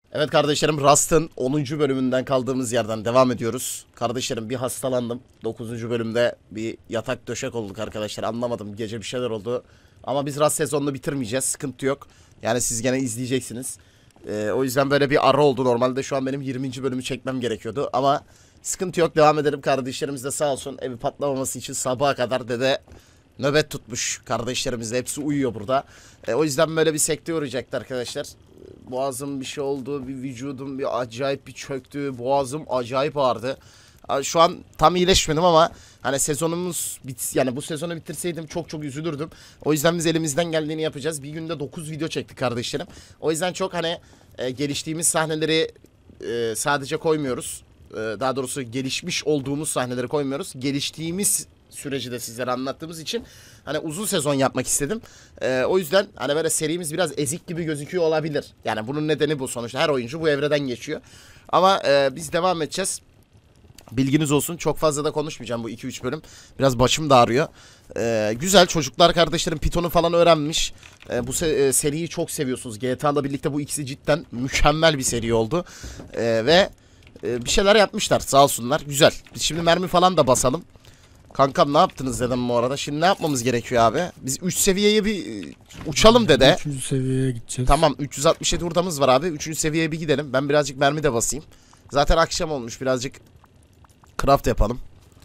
Evet kardeşlerim, Rust'ın 10. bölümünden kaldığımız yerden devam ediyoruz. Kardeşlerim bir hastalandım. 9. bölümde bir yatak döşek olduk arkadaşlar. Anlamadım, gece bir şeyler oldu. Ama biz Rust sezonunu bitirmeyeceğiz. Sıkıntı yok. Yani siz gene izleyeceksiniz. O yüzden böyle bir ara oldu. Normalde şu an benim 20. bölümü çekmem gerekiyordu. Ama sıkıntı yok, devam edelim. Kardeşlerimiz de sağ olsun evi patlamaması için sabaha kadar dede nöbet tutmuş. Kardeşlerimiz de hepsi uyuyor burada. O yüzden böyle bir sekteye uğrayacaktı arkadaşlar. Boğazım bir şey oldu, bir vücudum bir acayip bir çöktü, boğazım acayip ağrıdı. Şu an tam iyileşmedim ama hani sezonumuz yani bu sezonu bitirseydim çok üzülürdüm. O yüzden biz elimizden geldiğini yapacağız. Bir günde 9 video çektik kardeşlerim. O yüzden çok hani geliştiğimiz sahneleri sadece koymuyoruz. Daha doğrusu gelişmiş olduğumuz sahneleri koymuyoruz. Geliştiğimiz süreci de sizlere anlattığımız için hani uzun sezon yapmak istedim. O yüzden hani böyle serimiz biraz ezik gibi gözüküyor olabilir. Yani bunun nedeni bu, sonuçta her oyuncu bu evreden geçiyor. Ama biz devam edeceğiz. Bilginiz olsun, çok fazla da konuşmayacağım bu 2-3 bölüm. Biraz başım da ağrıyor. Güzel çocuklar, kardeşlerim Python'u falan öğrenmiş. Bu seriyi çok seviyorsunuz. GTA'la birlikte bu ikisi cidden mükemmel bir seri oldu. Ve bir şeyler yapmışlar sağ olsunlar. Güzel. Biz şimdi mermi falan da basalım. Kankam ne yaptınız dedim bu arada. Şimdi ne yapmamız gerekiyor abi? Biz 3 seviyeye bir uçalım dede. 3. seviyeye gideceğiz. Tamam, 367 hurdamız var abi. 3. seviyeye bir gidelim. Ben birazcık mermi de basayım. Zaten akşam olmuş, birazcık craft yapalım.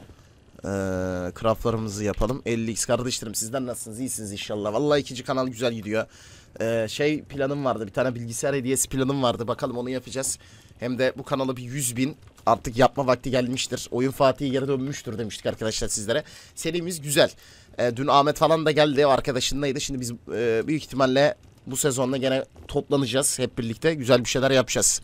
Craftlarımızı yapalım. 50x kardeşlerim, sizden nasılsınız? İyisiniz inşallah. Vallahi ikinci kanal güzel gidiyor. Planım vardı. Bir tane bilgisayar hediyesi planım vardı. Bakalım onu yapacağız. Hem de bu kanalı bir 100.000 artık yapma vakti gelmiştir. Oyun Fatih'e geri dönmüştür demiştik arkadaşlar sizlere. Serimiz güzel. Dün Ahmet falan da geldi. O arkadaşındaydı. Şimdi biz büyük ihtimalle bu sezonda gene toplanacağız. Hep birlikte güzel bir şeyler yapacağız.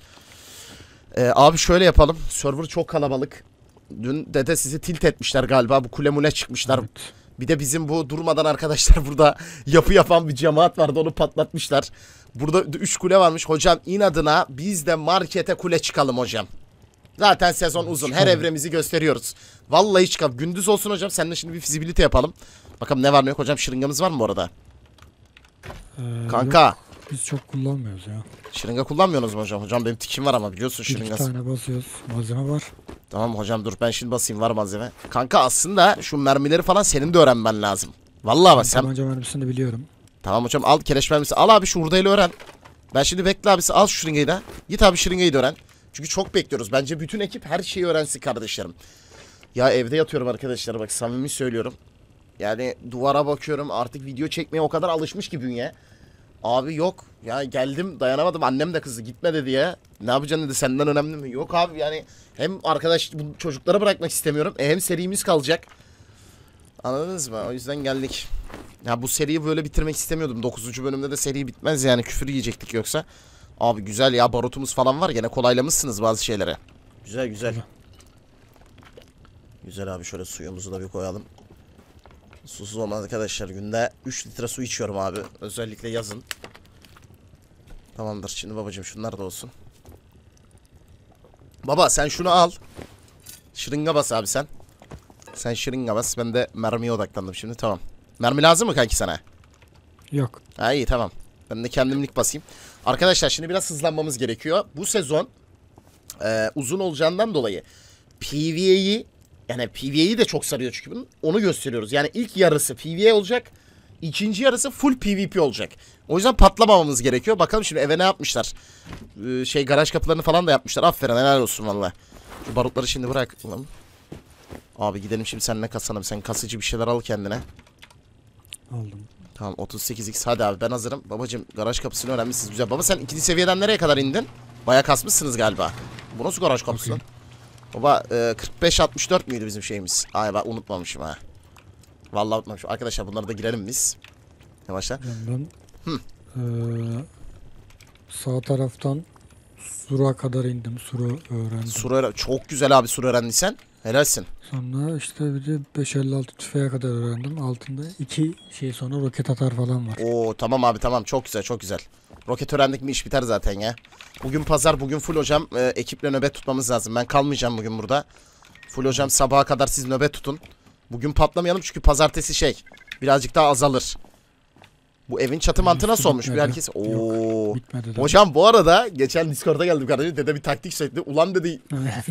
Abi şöyle yapalım. Server çok kalabalık. Dün dede sizi tilt etmişler galiba. Bu kule mule çıkmışlar. Evet. Bir de bizim bu durmadan arkadaşlar burada yapı yapan bir cemaat vardı. Onu patlatmışlar. Burada 3 kule varmış. Hocam inadına biz de markete kule çıkalım hocam. Zaten sezon uzun. Çıkalım. Her evremizi gösteriyoruz. Vallahi çıkalım. Gündüz olsun hocam. Seninle şimdi bir fizibilite yapalım. Bakalım ne var ne yok hocam. Şırıngamız var mı bu arada? Kanka. Yok, biz çok kullanmıyoruz ya. Şırınga kullanmıyorsunuz mu hocam? Hocam benim tikim var ama biliyorsun Bir iki şırıngası. tane basıyoruz. Malzeme var. Tamam hocam, dur ben şimdi basayım, var malzeme. Kanka aslında şu mermileri falan senin de öğrenmen lazım. Vallahi bak sen. Tabanca mermisini biliyorum. Tamam hocam, al keleş mermisi. Al abi şu hurdayla öğren. Ben şimdi bekle abisi, al şu şırıngayı da. Git abi şırıngayı da öğren. Çünkü çok bekliyoruz. Bence bütün ekip her şeyi öğrensin kardeşlerim. Ya evde yatıyorum arkadaşlar, bak samimi söylüyorum. Yani duvara bakıyorum, artık video çekmeye o kadar alışmış ki bünye. Abi yok ya, geldim dayanamadım, annem de kızdı gitme dedi ya. Ne yapacaksın dedi, senden önemli mi? Yok abi, yani hem arkadaş bu çocuklara bırakmak istemiyorum, hem serimiz kalacak. Anladınız mı? O yüzden geldik. Ya bu seriyi böyle bitirmek istemiyordum. 9. bölümde de seri bitmez yani, küfür yiyecektik yoksa. Abi güzel ya, barutumuz falan var, gene kolaylamışsınız bazı şeylere. Güzel güzel. Güzel abi, şöyle suyumuzu da bir koyalım. Susuz olmaz arkadaşlar, günde 3 litre su içiyorum abi, özellikle yazın. Tamamdır, şimdi babacığım şunlar da olsun. Baba sen şunu al. Şırınga bas abi sen. Sen şırınga bas, ben de mermiye odaklandım şimdi, tamam. Mermi lazım mı kanki sana? Yok. Ha iyi, tamam. Ben de kendimlik basayım. Arkadaşlar şimdi biraz hızlanmamız gerekiyor. Bu sezon uzun olacağından dolayı PvE'yi de çok sarıyor çünkü bunun. Onu gösteriyoruz. Yani ilk yarısı PvE olacak. İkinci yarısı full PvP olacak. O yüzden patlamamamız gerekiyor. Bakalım şimdi eve ne yapmışlar. Garaj kapılarını falan da yapmışlar. Aferin, helal olsun valla. Şu barutları şimdi bırakalım. Abi gidelim şimdi seninle kasalım. Sen kasıcı bir şeyler al kendine. Aldım. Tamam 38x, hadi abi ben hazırım. Babacım garaj kapısını öğrenmişsiniz, güzel. Baba sen ikinci seviyeden nereye kadar indin? Baya kasmışsınız galiba. Bu nasıl garaj kapısı? Okay. Baba 45-64 müydü bizim şeyimiz? Ay bak unutmamışım ha. Vallahi unutmamışım. Arkadaşlar bunları da girelim biz. Yavaşla. Ben sağ taraftan Sur'a kadar indim. Sur'u öğrendim. Çok güzel abi, sur öğrendiysen. Helalsin. Sonra işte bir de 5.56 tüfeğe kadar öğrendim. Altında 2 şey sonra roket atar falan var. Oo tamam abi, tamam, çok güzel çok güzel. Roket öğrendik mi iş biter zaten ya. Bugün pazar, bugün full hocam ekiple nöbet tutmamız lazım. Ben kalmayacağım bugün burada. Full hocam sabaha kadar siz nöbet tutun. Bugün patlamayalım çünkü pazartesi birazcık daha azalır. Bu evin çatı mantığı nasıl olmuş? Bir Bitmedi. herkes... Yok, Oo. bitmedi de. Hocam bu arada geçen Discord'a geldim kardeşim. Dede bir taktik söyledi. Ulan dedi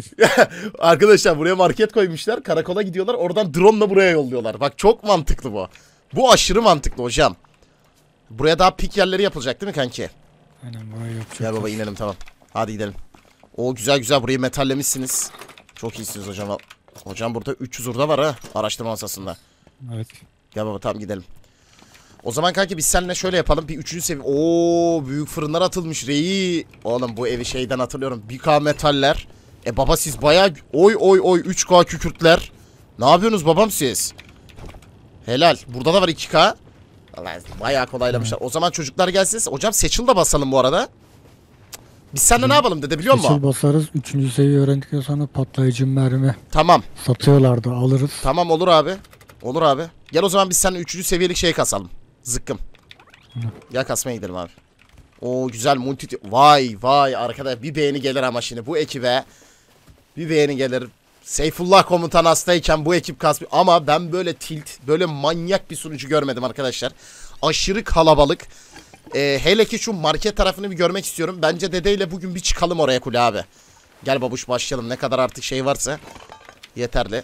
arkadaşlar buraya market koymuşlar. Karakola gidiyorlar. Oradan drone'la buraya yolluyorlar. Bak çok mantıklı bu. Bu aşırı mantıklı hocam. Buraya daha pik yerleri yapılacak değil mi kanki? Aynen burayı yapacak. Gel baba inelim tamam. Hadi gidelim. O güzel güzel burayı metallemişsiniz. Çok iyisiniz hocam. Hocam burada 300 hurda var ha araştırma masasında. Evet. Gel baba tamam gidelim. O zaman kanki biz seninle şöyle yapalım. Bir 3. seviye. Oo büyük fırınlar atılmış reyi. Oğlum bu evi şeyden hatırlıyorum. 1K metaller. Baba siz bayağı oy 3K kükürtler. Ne yapıyorsunuz babam siz? Helal. Burada da var 2K. Vallahi bayağı kolaylamışlar. O zaman çocuklar gelsin. Hocam seçil de basalım bu arada. Biz seninle ne yapalım dede biliyor musun? Seçil basarız. 3. seviye öğrendikten sonra patlayıcı mermi Tamam. satıyorlardı. Alırız. Tamam olur abi. Olur abi. Gel o zaman biz seninle 3. seviyelik şey kasalım. Zıkkım. Gel kasmaya gidelim abi. Oo güzel multi... Vay arkadaş bir beğeni gelir ama şimdi bu ekibe. Bir beğeni gelir. Seyfullah komutan hastayken bu ekip kasmıyor. Ama ben böyle tilt, böyle manyak bir sunucu görmedim arkadaşlar. Aşırı kalabalık. Hele ki şu market tarafını bir görmek istiyorum. Bence dedeyle bugün bir çıkalım oraya kule abi. Gel babuş başlayalım. Ne kadar artık şey varsa yeterli.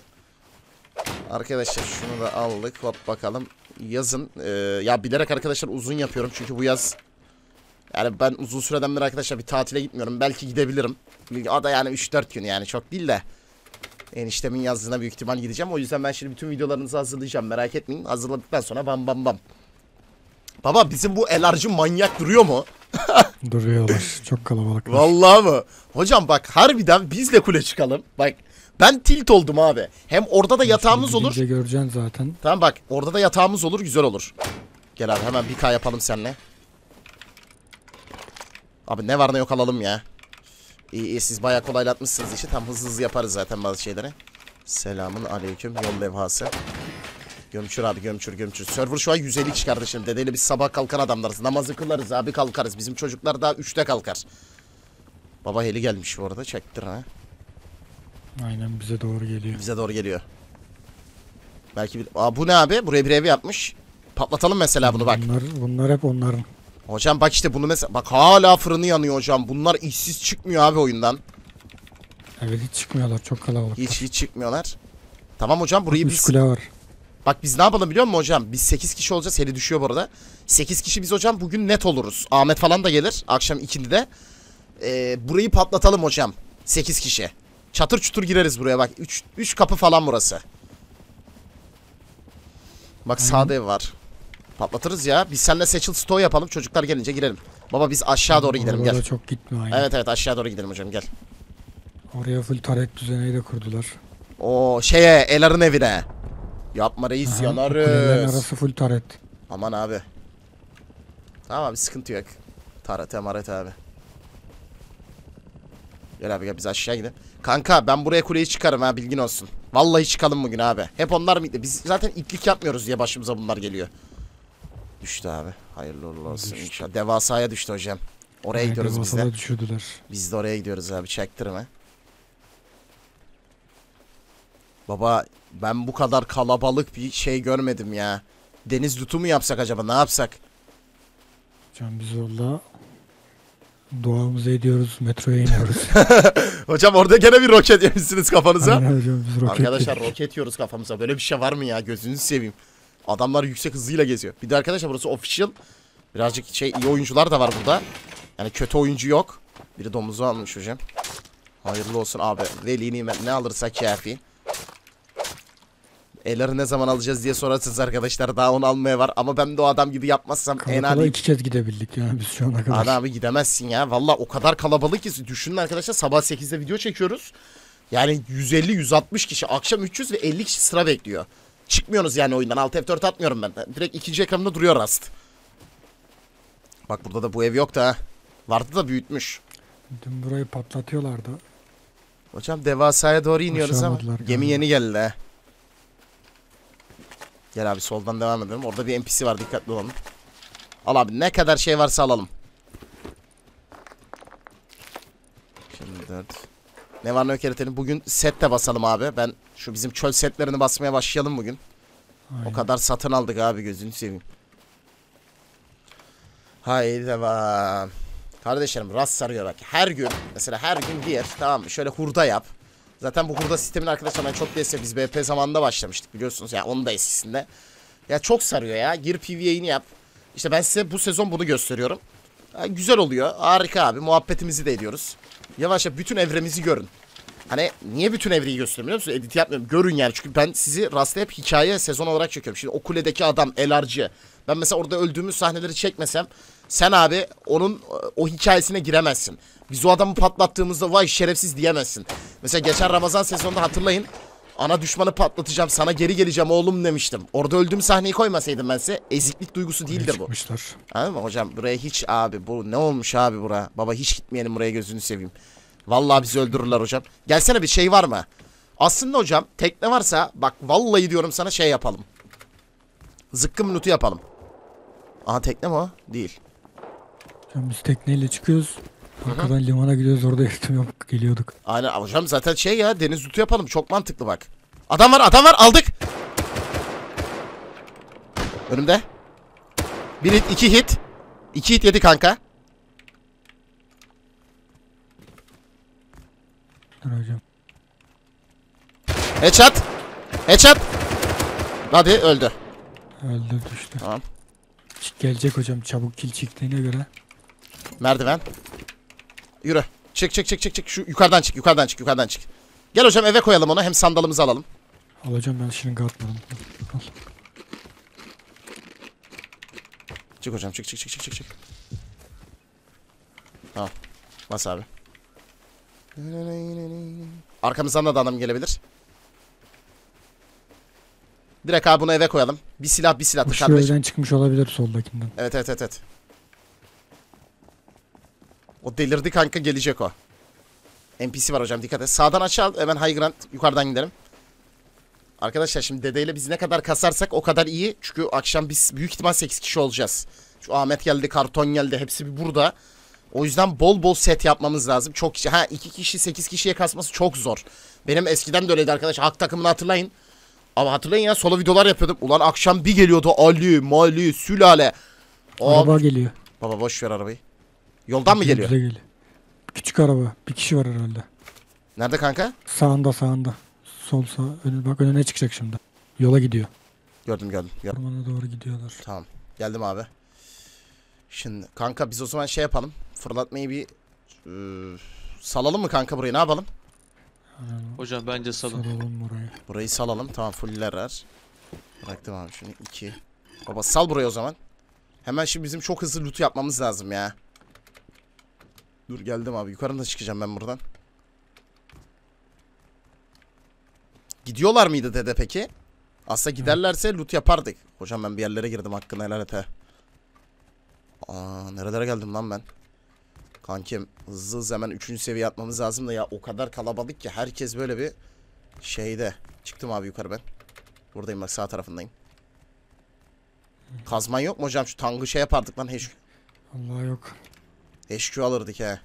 Arkadaşlar şunu da aldık. Hop bakalım. Yazın. Ya bilerek arkadaşlar uzun yapıyorum. Çünkü bu yaz... Yani ben uzun süreden beri arkadaşlar bir tatile gitmiyorum. Belki gidebilirim. O da yani 3-4 gün yani çok değil de. Eniştemin yazdığına büyük ihtimal gideceğim. O yüzden ben şimdi bütün videolarınızı hazırlayacağım. Merak etmeyin. Hazırladıktan sonra bam bam bam. Baba bizim bu elarcı manyak duruyor mu? Duruyorlar. Çok kalabalık. Vallahi mı? Hocam bak harbiden biz de kule çıkalım. Bak ben tilt oldum abi. Hem orada da yatağımız olur. Gidince göreceksin zaten. Tamam bak orada da yatağımız olur güzel olur. Gel abi hemen 1K yapalım seninle. Abi ne var ne yok alalım ya. İyi siz bayağı kolaylatmışsınız işi. Tam hızlı yaparız zaten bazı şeyleri. Selamun aleyküm yol levhası. Gömçür abi gömçür. Server şu an 150 kişi kardeşim. Dedeyle biz sabah kalkan adamlarız. Namazı kılarız abi kalkarız. Bizim çocuklar daha 3'te kalkar. Baba heli gelmiş bu arada çektir ha. Aynen bize doğru geliyor. Bize doğru geliyor. Belki bir... bu ne abi? Buraya bir ev yapmış. Patlatalım mesela bunu bak. Bunlar hep onların. Hocam bak işte bunu mesela. Bak hala fırını yanıyor hocam. Bunlar işsiz çıkmıyor abi oyundan. Evet hiç çıkmıyorlar. Çok kalabalık. Hiç çıkmıyorlar. Tamam hocam burayı biz... kule var. Bak biz ne yapalım biliyor musun hocam? Biz 8 kişi olacağız. Heli düşüyor bu arada. 8 kişi biz hocam bugün net oluruz. Ahmet falan da gelir. Akşam 2'de. Burayı patlatalım hocam. 8 kişi. Çatır çutur gireriz buraya bak. 3 kapı falan burası. Bak sağda ev var. Patlatırız ya. Biz seninle Seçil Stoğu yapalım. Çocuklar gelince girelim. Baba biz aşağı doğru gidelim Orada gel. çok gitme aynen. Evet aşağı doğru gidelim hocam gel. Oraya full taret düzeneği de kurdular. O şeye Elar'ın evine. Yapma reis Aha, kulelerin yanarız. arası full taret. Aman abi. Tamam abi sıkıntı yok. Taret emaret abi. Gel abi gel biz aşağı gidelim. Kanka ben buraya kuleyi çıkarım ha bilgin olsun. Vallahi çıkalım bugün abi. Hep onlar mıydı? Biz zaten iplik yapmıyoruz diye başımıza bunlar geliyor. Düştü abi. Hayırlı uğurlu olsun inşallah. Devasaya düştü hocam. Oraya gidiyoruz biz de. Düşürdüler. Biz de oraya gidiyoruz abi çektirme. Baba ben bu kadar kalabalık bir şey görmedim ya. Deniz lütfu mu yapsak acaba ne yapsak? Hocam biz orada duamızı ediyoruz. Metroya iniyoruz. Hocam orada gene bir roket yemişsiniz kafanıza. Aynen hocam biz roket Arkadaşlar yedik. roket yiyoruz kafamıza. Böyle bir şey var mı ya? Gözünüzü seveyim. Adamlar yüksek hızıyla geziyor. Bir de arkadaşlar burası official. Birazcık iyi oyuncular da var burada. Yani kötü oyuncu yok. Biri domuzu almış hocam. Hayırlı olsun abi. Veli nimet ne alırsak kafi. Elleri ne zaman alacağız diye sorarsınız arkadaşlar. Daha onu almaya var. Ama ben de o adam gibi yapmazsam Karakola 2 kez gidebildik yani biz şu ana kadar. Ana abi gidemezsin ya. Valla o kadar kalabalık ki. Düşünün arkadaşlar sabah 8'de video çekiyoruz. Yani 150-160 kişi. Akşam 300 ve 50 kişi sıra bekliyor. Çıkmıyorsunuz yani oyundan. Alt F4 atmıyorum ben. Direkt ikinci ekranında duruyor Rast. Bak burada da bu ev yok da ha. Vardı da büyütmüş. Dün burayı patlatıyorlardı. Hocam devasaya doğru iniyoruz ama. Başaramadılar Gemi galiba. yeni geldi ha. Gel abi soldan devam edelim. Orada bir NPC var dikkatli olalım. Al abi ne kadar şey varsa alalım. Şimdi 4. Ne var ne yok eritelim. Bugün set de basalım abi. Ben şu bizim çöl setlerini basmaya başlayalım bugün. Aynen. O kadar satın aldık abi gözünü seveyim. Haydi devam. Kardeşlerim rast sarıyor bak. Her gün mesela her gün gir, tamam mı? Şöyle hurda yap. Zaten bu hurda sistemin arkadaşlar ben çok destek, biz BP zamanında başlamıştık biliyorsunuz ya, onun da eskisinde. Ya çok sarıyor ya. Gir PvE'ni yap. İşte ben size bu sezon bunu gösteriyorum. Ya, güzel oluyor. Harika abi. Muhabbetimizi de ediyoruz. Yavaş yavaş bütün evremizi görün. Hani niye bütün evreyi gösteriyorum biliyor musunuz? Edit yapmıyorum. Görün yani. Çünkü ben sizi rastlayıp hikaye sezon olarak çekiyorum. Şimdi o kuledeki adam Elarcı. Ben mesela orada öldüğümüz sahneleri çekmesem sen abi onun o hikayesine giremezsin. Biz o adamı patlattığımızda vay şerefsiz diyemezsin. Mesela geçen Ramazan sezonunda hatırlayın. Ana düşmanı patlatacağım, sana geri geleceğim oğlum demiştim. Orada öldüğüm sahneyi koymasaydım ben size, eziklik duygusu değildir bu. Çıkmışlar. Anladın mı hocam? Buraya hiç abi, bu ne olmuş abi bura? Baba hiç gitmeyelim buraya, gözünü seveyim. Vallahi bizi öldürürler hocam. Gelsene, bir şey var mı? Aslında hocam tekne varsa bak vallahi diyorum sana, şey yapalım. Zıkkım lootu yapalım. Aha tekne mi o? Değil. Hocam biz tekneyle çıkıyoruz. Arkadan limana gidiyoruz, orada eğitim yapıp geliyorduk. Aynen hocam, zaten şey ya, deniz lootu yapalım, çok mantıklı bak. Adam var, adam var, aldık. Önümde. Bir hit, iki hit. İki hit yedi kanka. Dur hocam. Headshot. Headshot. Hadi öldü. Öldü, düştü. Tamam. Gelecek hocam, çabuk kill çıktığına göre. Merdiven. Yürü. Çık çık çık çık çık. Şu yukarıdan çık, yukarıdan çık, yukarıdan çık. Gel hocam eve koyalım onu, hem sandalımızı alalım. Al hocam, ben şırınga atmadım. Al. Çık hocam, çık çık çık çık çık çık. Tamam. Bas abi. Arkamızdan da adam gelebilir. Direkt abi bunu eve koyalım. Bir silah bir silah. Bu şu Kardeşim. evden çıkmış olabilir, soldakinden. Evet evet evet evet. O delirdi kanka, gelecek o. NPC var hocam, dikkat et. Sağdan aşağı al, hemen high ground, yukarıdan gidelim. Arkadaşlar şimdi dedeyle biz ne kadar kasarsak o kadar iyi. Çünkü akşam biz büyük ihtimal 8 kişi olacağız. Şu Ahmet geldi, Karton geldi, hepsi bir burada. O yüzden bol bol set yapmamız lazım. Çok kişi, 2 kişi 8 kişiye kasması çok zor. Benim eskiden de öyleydi arkadaşlar. Hak takımını hatırlayın. Ama hatırlayın ya, solo videolar yapıyordum. Ulan akşam bir geliyordu Ali, Mali, Sülale. Araba geliyor. Baba boş ver arabayı. Yoldan mı geliyor? Bize geliyor. Küçük araba. Bir kişi var herhalde. Nerede kanka? Sağında sağında. Sol sağ. Bak önüne çıkacak şimdi. Yola gidiyor. Gördüm. Ormana doğru gidiyorlar. Tamam. Geldim abi. Şimdi kanka biz o zaman şey yapalım. Fırlatmayı bir salalım mı kanka burayı, ne yapalım? Hocam bence salın. Saralım burayı. Burayı salalım. Tamam, fuller. Bıraktım abi şunu 2. Baba sal burayı o zaman. Hemen şimdi bizim çok hızlı loot yapmamız lazım ya. Dur geldim abi. Yukarıda çıkacağım ben buradan. Gidiyorlar mıydı dede peki? Aslında giderlerse loot yapardık. Hocam ben bir yerlere girdim, hakkını helal et he. Aa, nerelere geldim lan ben? Kankim hızlı hızlı hemen 3. seviye atmamız lazım da ya, o kadar kalabalık ki herkes böyle bir şeyde. Çıktım abi yukarı ben. Buradayım bak, sağ tarafındayım. Kazman yok mu hocam? Şu tangı şey yapardık lan, Allah yok. HQ alırdık he.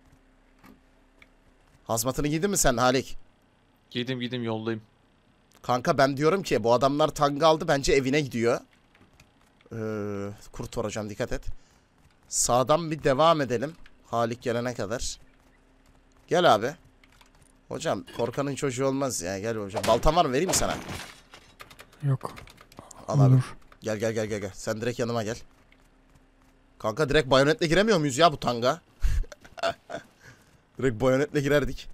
Hazmatını giydin mi sen Halik? Giydim yoldayım. Kanka ben diyorum ki bu adamlar tangı aldı, bence evine gidiyor. Kurt var hocam, dikkat et. Sağdan bir devam edelim. Halik gelene kadar. Gel abi. Hocam korkanın çocuğu olmaz ya, gel hocam. Baltan var mı, vereyim mi sana? Yok. Al abi. Olur. Gel. Sen direkt yanıma gel. Kanka direkt bayonetle giremiyor muyuz ya bu tanga? Direkt bayonetle girerdik.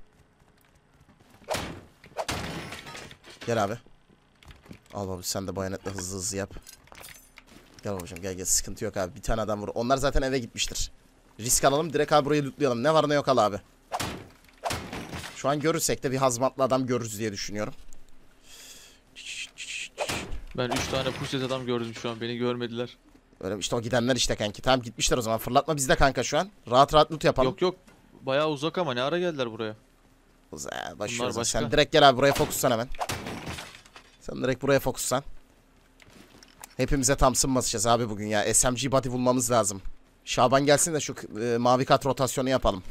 Gel abi. Al abi, sen de bayonetle hızlı hızlı yap. Gel babacığım, gel sıkıntı yok abi. Bir tane adam vur. Onlar zaten eve gitmiştir. Risk alalım, direkt abi burayı lootlayalım. Ne var ne yok al abi. Şu an görürsek de bir hazmatlı adam görürüz diye düşünüyorum. Ben 3 tane push adam gördüm şu an, beni görmediler. Öyle işte, o gidenler işte kanki. Tamam gitmişler o zaman. Fırlatma bizde kanka şu an. Rahat rahat loot yapalım. Yok bayağı uzak ama ne ara geldiler buraya? Başlıyoruz. başka. Sen direkt gel abi, buraya fokuslan hemen. Sen direkt buraya fokuslan. Hepimize Thompson basacağız abi bugün ya. SMG body bulmamız lazım. Şaban gelsin de şu mavi kat rotasyonu yapalım.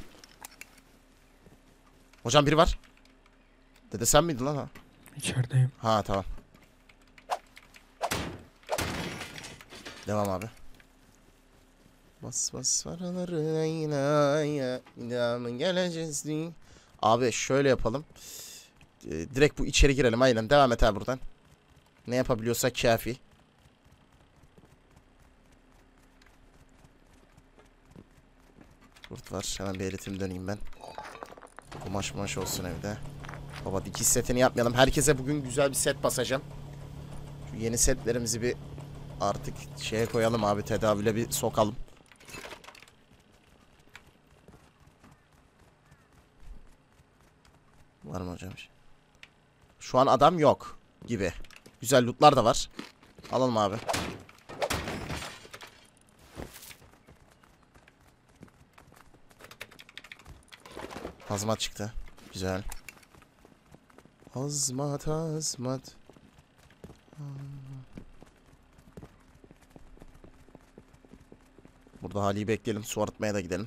Hocam biri var. Dede sen miydin lan ha? İçerideyim. Ha tamam. Devam abi. Bas bas paraları aynaya. İnanın geleceğiz diye. Abi şöyle yapalım. Direkt bu içeri girelim aynen. Devam et abi buradan. Ne yapabiliyorsak kafi. Kurt var. Hemen bir eritim döneyim ben. Kumaş olsun evde. Baba dikiş setini yapmayalım. Herkese bugün güzel bir set basacağım. Şu yeni setlerimizi bir artık şeye koyalım abi. Tedavüle bir sokalım. Var mı hocam? Şu an adam yok gibi. Güzel lootlar da var. Alalım abi. Hazmat çıktı. Güzel. Hazmat. Burada Hali'yi bekleyelim. Su arıtmaya da gidelim.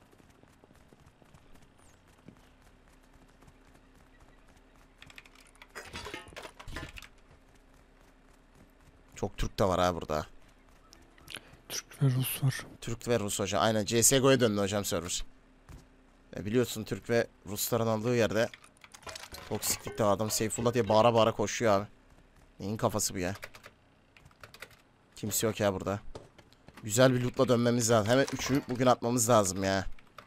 Çok Türk de var ha burada. Türk ve Rus var. Türk ve Rus hocam. Aynen CSGO'ya döndü hocam server. Biliyorsun Türk ve Rusların olduğu yerde toksiklik de var. Adam Seyfullah diye bağıra bağıra koşuyor abi. Neyin kafası bu ya? Kimse yok ya burada. Güzel bir lootla dönmemiz lazım. Hemen 3'ü bugün atmamız lazım ya.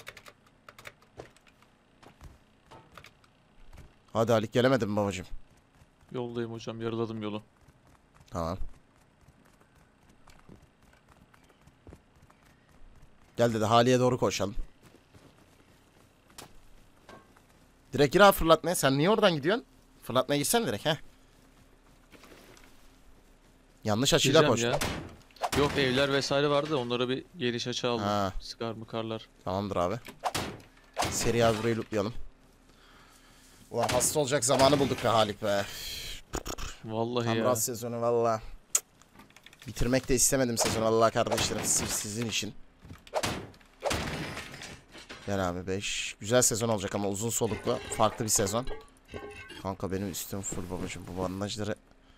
Hadi Halik, gelemedin mi babacığım? Yoldayım hocam, yarıladım yolu. Tamam. Gel dedi, Hali'ye doğru koşalım. Direkt gir abi fırlatmaya. Sen niye oradan gidiyorsun? Fırlatmaya gitsen direkt he. Yanlış açıyla Gireceğim koş. ya. Yok, evler vesaire vardı da onlara bir geniş açı aldım. Ha. Sıkar mıkarlar. Tamamdır abi. Seri az burayı lootlayalım. Ulan hasta olacak zamanı bulduk be Halik be. Vallahi Tam ya. rast sezonu valla. Bitirmek de istemedim sezonu valla kardeşlerim. Sırf sizin için. Gel abi 5. Güzel sezon olacak ama uzun soluklu. Farklı bir sezon. Kanka benim üstüm full babacığım. Bu bandajları...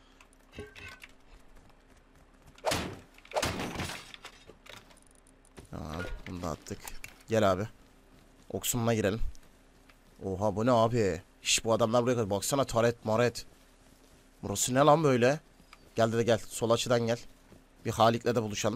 Tamam, bunu da attık. Gel abi. Oksumuna girelim. Oha bu ne abi? Şş, bu adamlar buraya kadar. Baksana taret maret. Burası ne lan böyle? Gel de gel. Sol açıdan gel. Bir Halik'le de buluşalım.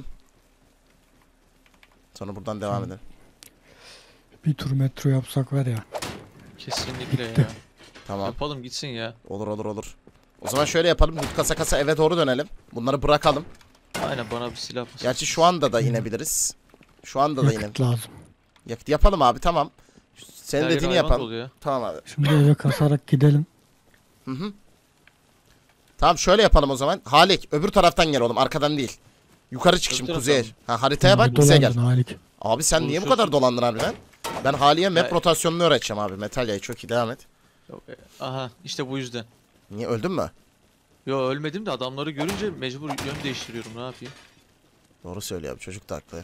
Sonra buradan devam edelim. Bir tur metro yapsak var ya. Kesinlikle Bitti. ya. Tamam. Yapalım gitsin ya. Olur. O zaman şöyle yapalım. Loot kasa eve doğru dönelim. Bunları bırakalım. Aynen, bana bir silah basın. Gerçi şu anda da inebiliriz. Şu anda da Yakıt lazım. Yakıt yapalım abi, tamam. Senin Her yer dediğini hayvan yapalım. dolu ya. Tamam abi. Şimdi eve kasarak gidelim. Hı hı. Tamam şöyle yapalım o zaman. Halik öbür taraftan gel oğlum, arkadan değil. Yukarı çık Öbür şimdi, taraftan kuzeye. mı? Ha, haritaya bak, Ne bize gel. dolandın Halik? Abi sen niye bu Buluşuyorsun. kadar dolandın harbiden? Ben Hali'ye map Ya- rotasyonunu öğreteceğim abi. Metalya'yı çok iyi, devam et. Yok, aha işte bu yüzden. Niye, öldün mü? Yo, ölmedim de adamları görünce mecbur yön değiştiriyorum, ne yapayım. Doğru söylüyor abi, çocuk da haklı.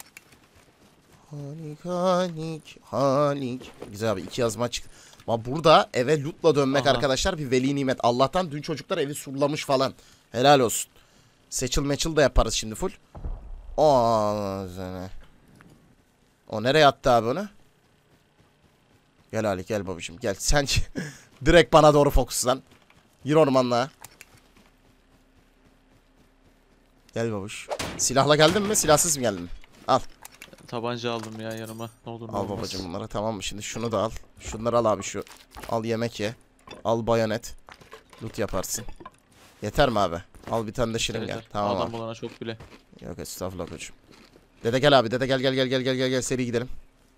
Halik. Güzel abi, 2 yazma çıktı. Ama burada eve lootla dönmek Aha. arkadaşlar bir veli nimet. Allah'tan dün çocuklar evi surlamış falan. Helal olsun. Seçil meçil de yaparız şimdi full. O nereye attı abi onu? Gel Halik, gel babacığım gel. Sen direkt bana doğru fokuslan. Gir ormanlığa. Gel babuş. Silahla geldin mi? Silahsız mı geldin? Al. Tabanca aldım ya yanıma. Ne olur ne Al olmaz. babacığım bunları, tamam mı? Şimdi şunu da al. Şunları al abi şu. Al yemek ye. Al bayonet. Loot yaparsın. Yeter mi abi? Al bir tane de şirin gel. Yeter. Tamam Adam abi. olana çok bile. Yok estağfurullah koçum. Dede gel abi. Dede gel seri gidelim.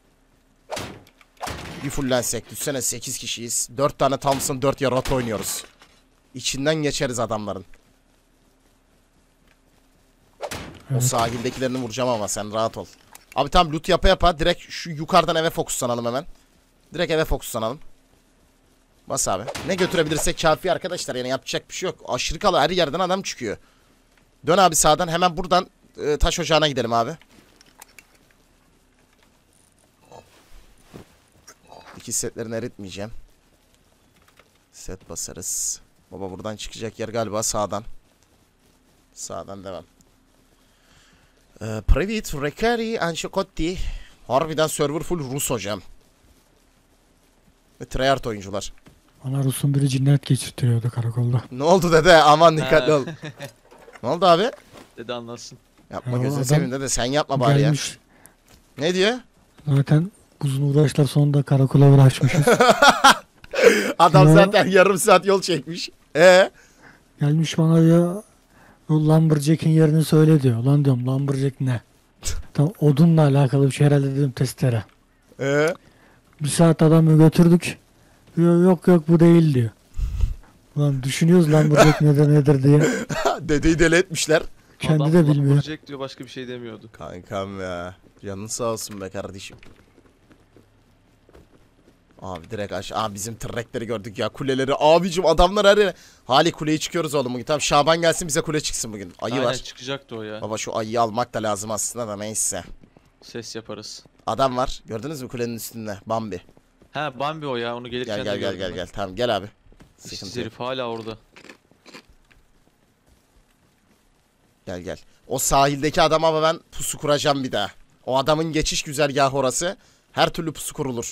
Bir fullensek. Düşsene 8 kişiyiz. 4 tane Thompson 4 yarat oynuyoruz. İçinden geçeriz adamların. O Evet. sahildekilerini vuracağım ama sen rahat ol. Abi tamam, loot yapa direkt şu yukarıdan eve fokuslanalım hemen. Direkt eve fokuslanalım. Bas abi. Ne götürebilirsek kafi arkadaşlar, yani yapacak bir şey yok. Aşırı kala her yerden adam çıkıyor. Dön abi sağdan, hemen buradan taş ocağına gidelim abi. İki setlerini eritmeyeceğim. Set basarız. Baba buradan çıkacak yer galiba sağdan. Sağdan devam. Привет, Rekari Ancelotti. Harbiden server full Rus hocam. Ve tryhard oyuncular. Bana Rus'un biri cinnet geçirtiyordu karakolda. Ne oldu dede? Aman dikkatli ol. Ne oldu abi? Dede anlatsın. Yapma Ya o gözünü adam seveyim dede, sen yapma bari ya. Gelmiş. Ne diyor? Zaten uzun uğraşlar sonunda karakola uğraşmışız. Adam Ya. zaten yarım saat yol çekmiş. Gelmiş bana diyor o Lumberjack'in yerini söyle diyor. Lan diyorum Lumberjack ne? Tam odunla alakalı bir şey herhalde dedim testere. Bir saat adamı götürdük. Diyor, yok bu değil diyor. Ulan düşünüyoruz Lumberjack nedir diye. Dedeyi deli etmişler. Kendi Adam de laf bilmiyor. vuracak diyor, başka bir şey demiyordu. Kankam ya. Canın sağ olsun be kardeşim. Abi direkt aşağı. Abi bizim tırrekleri gördük ya, kuleleri. Abicim adamlar her yere. Hali kuleye çıkıyoruz oğlum bugün. Tamam Şaban gelsin bize kule çıksın bugün. Ayı Aynen var. çıkacaktı o ya. Baba şu ayıyı almak da lazım aslında da neyse. Ses yaparız. Adam var. Gördünüz mü kulenin üstünde? Bambi. Ha Bambi o ya, onu gelirken Gel de gördüm ben. gel. Tamam gel abi. İşsiz Sıkıntı yok. herif hala orada. Gel. O sahildeki adam ama ben pusu kuracağım bir daha. O adamın geçiş güzergahı orası. Her türlü pusu kurulur.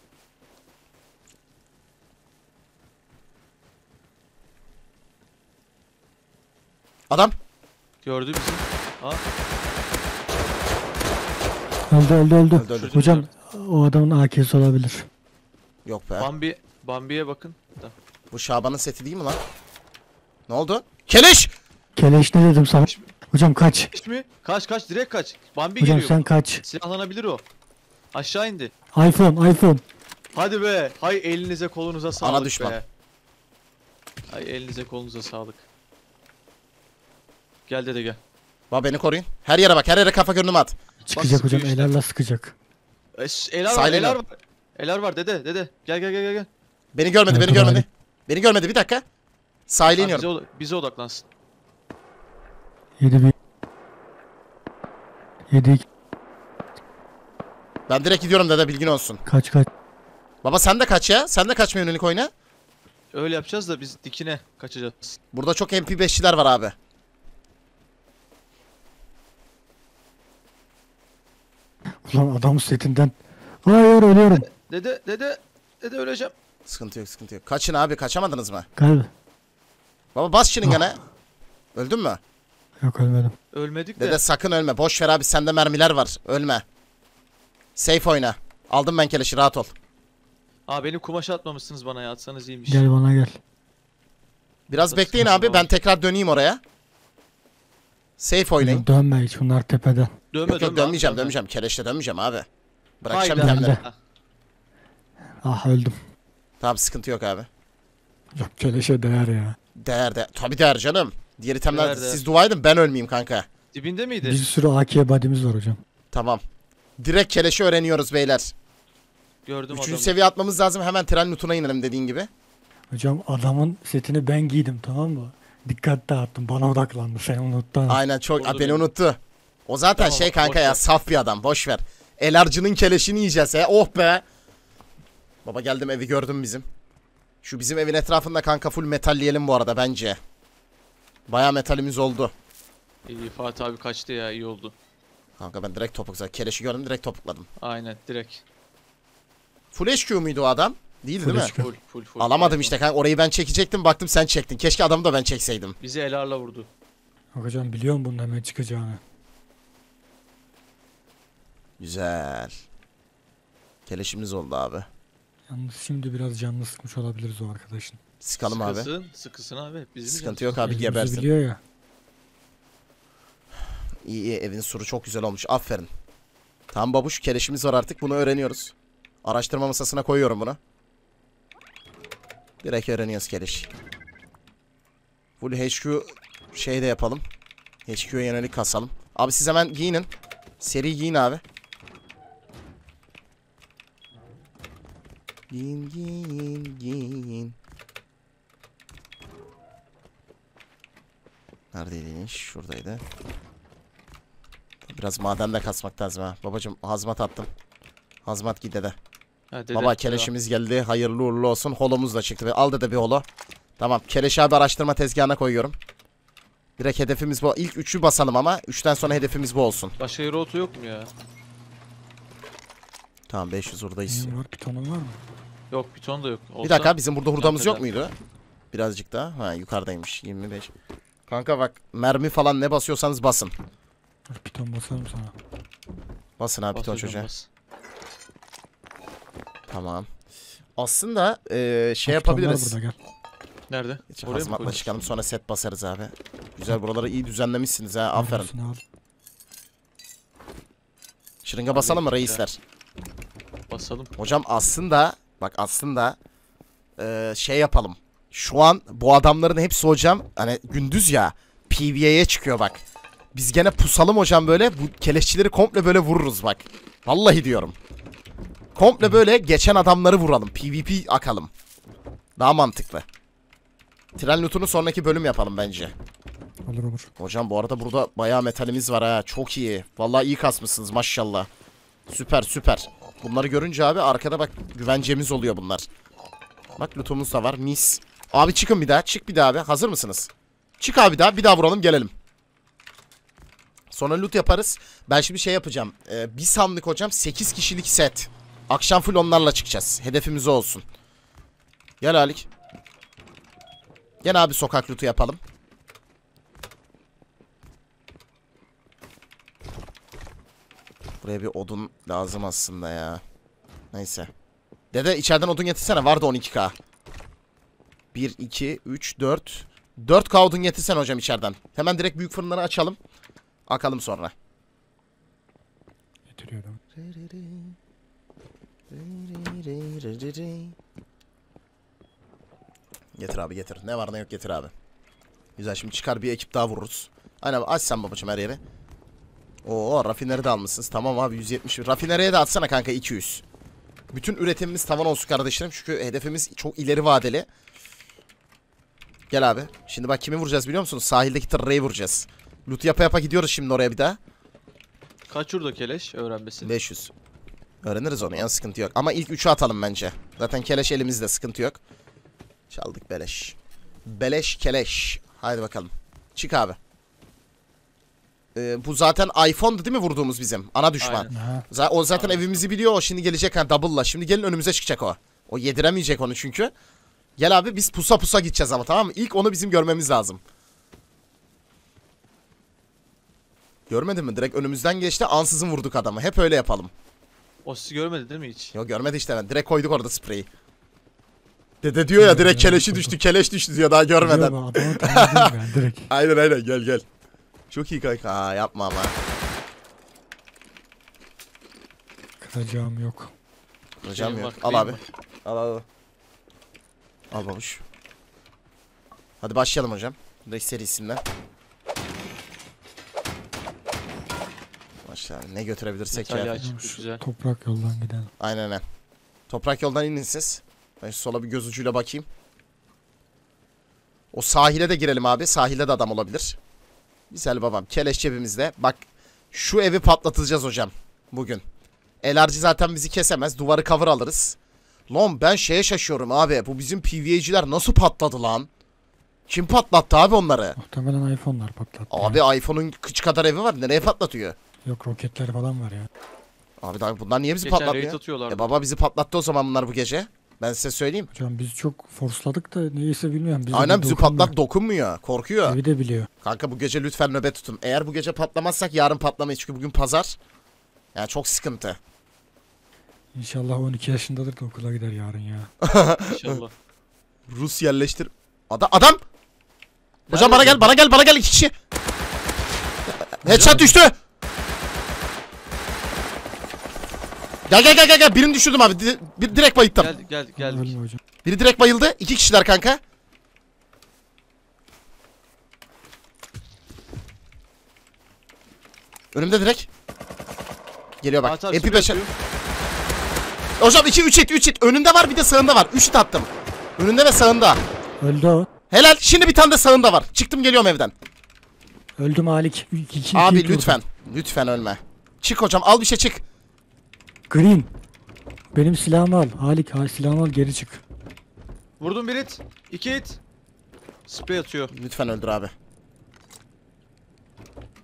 Adam. Gördü bizim. Aa, Öldü. Öldü. Hocam o adamın AK'si olabilir. Yok be. Bambi'ye bakın. Da. Bu Şaban'ın seti değil mi lan? Ne oldu? Keleş! Keleş ne dedim sana? Hocam kaç. Kaç mı? Kaç direkt kaç. Bambi Hocam geliyor. sen kaç. Silahlanabilir o. Aşağı indi. iPhone. Hadi be. Hay elinize kolunuza sağlık düşman. be. Hay elinize kolunuza sağlık. Gel dede gel. Baba beni koruyun. Her yere bak. Her yere kafa görünümü at. Çıkacak sıkıyor hocam işte. elarla sıkacak. Eler var, Silent eler ol. var. Eler var dede. Gel. Beni görmedi. Evet, Beni görmedi. hadi. Beni görmedi. Bir dakika. Sahile Ha, iniyorum. bize odaklansın. 7 Ben direkt gidiyorum dede, bilgin olsun. kaç. Baba sen de kaç ya. Sen de kaçma yönelik oyna. Öyle yapacağız da biz dikine kaçacağız. Burada çok MP5'çiler var abi. Ulan adam setinden. Hayır ölüyorum. Dede öleceğim. Sıkıntı yok. Kaçın abi. Kaçamadınız mı? Galiba. Baba bas şırıngana. Öldün mü? Yok ölmedim. Ölmedik de. Dede sakın ölme. Boş ver abi. Sende mermiler var. Ölme. Safe oyna. Aldım ben keleşi. Rahat ol. Aa, beni kumaşa atmamışsınız bana ya, atsanız iyiymiş. Gel bana gel. Biraz Nasıl bekleyin sıkıntı abi. var? Ben tekrar döneyim oraya. Safe oynayın. Dönme hiç bunlar tepeden. Dönme, Yok abi, dönmeyeceğim. Keleşle dönmeyeceğim abi. Bırakacağım Hayda. kendimi. Geldi. Ah öldüm. Tamam sıkıntı yok abi. Yok keleşe değer ya. Değer. Tabii değer canım. Diğer itemler Değer. siz dua edin, ben ölmeyeyim kanka. Dibinde miydi? Bir sürü AK body'miz var hocam. Tamam. Direkt keleşi öğreniyoruz beyler. Gördüm 3. adamı. seviye atmamız lazım. Hemen tren lootuna inelim dediğin gibi. Hocam adamın setini ben giydim tamam mı? Dikkat dağıttım bana odaklandı sen unuttun. Aynen çok. Vurdu Beni beni. unuttu. O zaten Tamam, şey kanka boş ya, ver. saf bir adam. Boş ver. Elarcının keleşini yiyeceğiz he. Oh be. Baba geldim, evi gördüm bizim. Şu bizim evin etrafında kanka full metalleyelim bu arada bence. Baya metalimiz oldu. İyi, Fatih abi kaçtı ya, iyi oldu. Kanka ben direkt keleşi gördüm, direkt topukladım. Aynen direkt. Full HQ muydu o adam? Değildi Full değil mi? HQ. Full. Alamadım Aynen. işte kanka, orayı ben çekecektim, baktım sen çektin. Keşke adamı da ben çekseydim. Bizi elarla vurdu. Yok hocam biliyorum bunun hemen çıkacağını. Güzel. Keleşimiz oldu abi. Yalnız şimdi biraz canını sıkmış olabiliriz o arkadaşın. Sıkalım abi. Sıkısın abi. Bizim Sıkıntı yok abi, Elimizi gebersin. biliyor ya. İyi evin suru çok güzel olmuş, aferin. Tamam babuş, keleşimiz var artık, bunu öğreniyoruz. Araştırma masasına koyuyorum bunu. Direkt öğreniyoruz keleş. Full HQ şey de yapalım. HQ'ya yönelik kasalım. Abi siz hemen giyinin. Seri giyin abi. Giyin. Neredeydi? Şuradaydı. Biraz maden de kasmak lazım ha. Babacım hazmat attım. Hazmat git dede. Ha, dede, Baba keleşimiz geldi. Hayırlı uğurlu olsun. Holomuz da çıktı. Al dede bir holo. Tamam. Keleşi abi araştırma tezgahına koyuyorum. Direkt hedefimiz bu. İlk 3'ü basalım ama 3'ten sonra hedefimiz bu olsun. Başka yere oto yok mu ya? Tamam 500 buradayız. Neyin var? Pitonun var mı? Yok piton da yok. Bir Olsa dakika bizim burada hurdamız yok eder. muydu? Birazcık daha. Ha yukarıdaymış 25. Kanka bak mermi falan ne basıyorsanız basın. Dur, piton basarım sana. Basın abi Bas piton hocam, çocuğa. bas. Tamam. Aslında şey Bak, piton var yapabiliriz. burada, gel. Nerede? Hiç Oraya mı hazmatla koyacağız? çıkalım sonra set basarız abi. Güzel buraları iyi düzenlemişsiniz ha aferin. Neresini al. Şırınga basalım mı Güzel. reisler? Basalım. Hocam aslında bak aslında şey yapalım. Şu an bu adamların hepsi hocam hani gündüz ya PvE'ye çıkıyor bak. Biz gene pusalım hocam böyle bu keleşçileri komple böyle vururuz bak. Vallahi diyorum. Komple böyle geçen adamları vuralım. PvP akalım. Daha mantıklı. Tren loot'unu sonraki bölüm yapalım bence. Olur olur. Hocam bu arada burada bayağı metalimiz var ha. Çok iyi. Vallahi iyi kasmışsınız maşallah. Süper süper. Bunları görünce abi arkada bak güvencemiz oluyor bunlar. Bak lootumuz da var mis. Abi çıkın bir daha. Çık bir daha abi. Hazır mısınız? Çık abi daha. Bir daha vuralım gelelim. Sonra loot yaparız. Ben şimdi şey yapacağım. Bir sandık hocam 8 kişilik set. Akşam full onlarla çıkacağız. Hedefimiz o olsun. Gel Halik. Gel abi sokak lootu yapalım. Buraya bir odun lazım aslında ya. Neyse. Dede içeriden odun getirsene. Vardı 12k. 1, 2, 3, 4. 4k odun getirsene hocam içeriden. Hemen direkt büyük fırınları açalım. Akalım sonra. Getiriyorum. Getir abi getir. Ne var ne yok getir abi. Güzel şimdi çıkar bir ekip daha vururuz. Aynen aç sen babacığım her yeri. Oo rafineri de almışsınız. Tamam abi 170. Rafineriye de atsana kanka 200. Bütün üretimimiz tavan olsun kardeşlerim. Çünkü hedefimiz çok ileri vadeli. Gel abi. Şimdi bak kimi vuracağız biliyor musunuz? Sahildeki tırrayı vuracağız. Loot yapa yapa gidiyoruz şimdi oraya bir daha. Kaç yurda keleş öğrenmesi? 500. Öğreniriz onu ya sıkıntı yok. Ama ilk 3'ü atalım bence. Zaten keleş elimizde sıkıntı yok. Çaldık beleş. Beleş keleş. Haydi bakalım. Çık abi. Bu zaten iPhone'du değil mi vurduğumuz bizim? Ana düşman. Aynen. Ha. O zaten Aynen. evimizi biliyor. O şimdi gelecek ha double'la. Şimdi gelin önümüze çıkacak o. O yediremeyecek onu çünkü. Gel abi biz pusa pusa gideceğiz ama tamam mı? İlk onu bizim görmemiz lazım. Görmedin mi? Direkt önümüzden geçti. Ansızın vurduk adamı. Hep öyle yapalım. O sizi görmedi değil mi hiç? Yok görmedi işte ben. Direkt koyduk orada spreyi. Dede diyor ya direkt keleşi düştü. Keleş düştü diyor daha görmeden. Biliyorum, adamı tanıdım ben direkt. Aynen gel gel. Çok iyi kanka. Aa, yapma ama. Kıracağım yok. Hocam Benim yok. var, Al benim abi. var. Al. Al babuş. Hadi başlayalım hocam. Direkt serisinden. Başlayalım. Ne götürebilirsek Metal ya. yağ çıktı güzel. Toprak yoldan gidelim. Aynen. Toprak yoldan inin siz. Ben şu sola bir göz ucuyla bakayım. O sahile de girelim abi. Sahilde de adam olabilir. Güzel babam. Keleş cebimizde. Bak şu evi patlatacağız hocam. Bugün. Elarcı zaten bizi kesemez. Duvarı cover alırız. Lan ben şeye şaşıyorum abi. Bu bizim PvE'ciler nasıl patladı lan? Kim patlattı abi onları? Muhtemelen iPhone'lar patlattı. Abi ya. iPhone'un kıç kadar evi var. Nereye patlatıyor? Yok roketler falan var ya. Abi daha bunlar niye bizi Geçen raid patlatmıyor? atıyorlardı. Baba bizi patlattı o zaman bunlar bu gece. Ben size söyleyeyim. Hocam biz çok forsladık da neyse bilmiyorum. Bize Aynen bir bizi dokunmuyor. patlat dokunmuyor. Korkuyor. Evi de biliyor. Kanka bu gece lütfen nöbet tutun. Eğer bu gece patlamazsak yarın patlamayız. Çünkü bugün pazar. Yani çok sıkıntı. İnşallah 12 yaşındadır da okula gider yarın ya. İnşallah. Rus yerleştir. Adam. Hocam bana gel 2 kişi. Headshot düştü. Gel. Birini düşürdüm abi. Bir direkt bayılttım. Geldik. Ölme hocam. Biri direkt bayıldı. 2 kişiler kanka. Önümde direkt. Geliyor bak. Fatih abi, MP5'e. süper Hocam 3 hit. Önünde var bir de sağında var. 3 hit attım. Önünde ve sağında. Öldü o. Helal. Şimdi bir tane de sağında var. Çıktım geliyorum evden. Öldü Malik. Abi lütfen. Lütfen ölme. Çık hocam al bir şey çık. Green. Benim silahımı al. Halik silahımı al geri çık. Vurdum bir hit. 2 hit. Sprey atıyor. Lütfen öldür abi.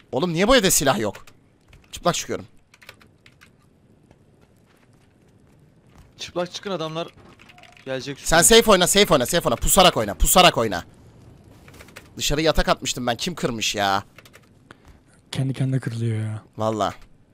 Oğlum niye bu evde silah yok? Çıplak çıkıyorum. Çıplak çıkın adamlar gelecek. Sen safe oyna, safe oyna, safe oyna. Pusarak oyna, pusarak oyna. Dışarı yatak atmıştım ben. Kim kırmış ya? Kendi kendine kırılıyor ya. Vallahi.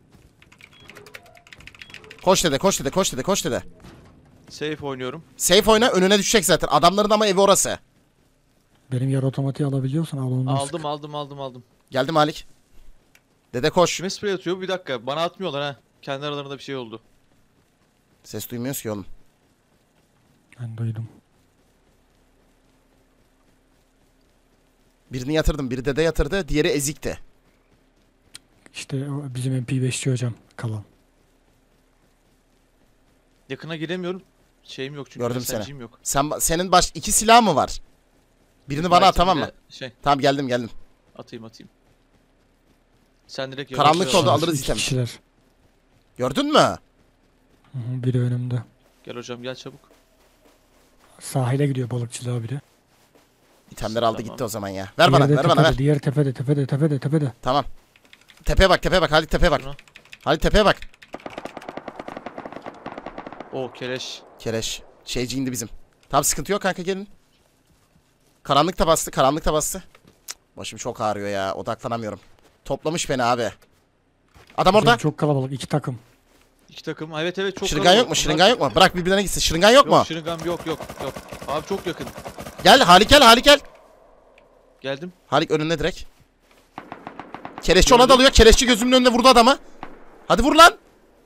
Koş dede, koş dede, koş dede, koş dede. Safe oynuyorum. Safe oyna, önüne düşecek zaten. Adamların ama evi orası. Benim yarı otomatiği alabiliyorsan al ondan sık. Aldım. Geldim Malik. Dede koş. Kime sprey atıyor? Bir dakika. Bana atmıyorlar ha. Kendi aralarında bir şey oldu. Ses duymuyoruz ki oğlum. Ben duydum. Birini yatırdım, biri dede yatırdı, diğeri ezikti. İşte o bizim MP5'ci hocam kalan. Yakına giremiyorum. Şeyim yok çünkü. Gördüm SMG'm yok. Senin iki silah mı var? Birini bana at, tamam mı? Tamam, geldim. Atayım. Sen direkt Karanlık yavaş oldu, yavaş. alırız İki item. kişiler. Gördün mü? Hı hı, biri önümde. Gel hocam gel çabuk. Sahile gidiyor balıkçılığa biri. İtemleri aldı Tamam. gitti o zaman ya. Ver Diğeri bana, de ver bana, tepede, ver. Diğer tepede. Tamam. Tepeye bak Halit, tepeye bak. Şuna. Halit tepeye bak. O keleş. Kereş. Şeyci indi bizim. Tamam, sıkıntı yok kanka, gelin. Karanlık da bastı. Cık, başım çok ağrıyor ya, odaklanamıyorum. Toplamış beni abi. Adam Hocam orada. çok kalabalık 2 takım. İki takım. Evet çok Şırıngan yok kalabalık. mu? Şırıngan yok mu? Bırak birbirine gitsin. Şırıngan yok mu? Şırıngan yok. Abi çok yakın. Gel Halik gel. Geldim. Halik önünde direkt. Kereşçi ona dalıyor. Kereşçi gözümün önünde vurdu adamı. Hadi vur lan.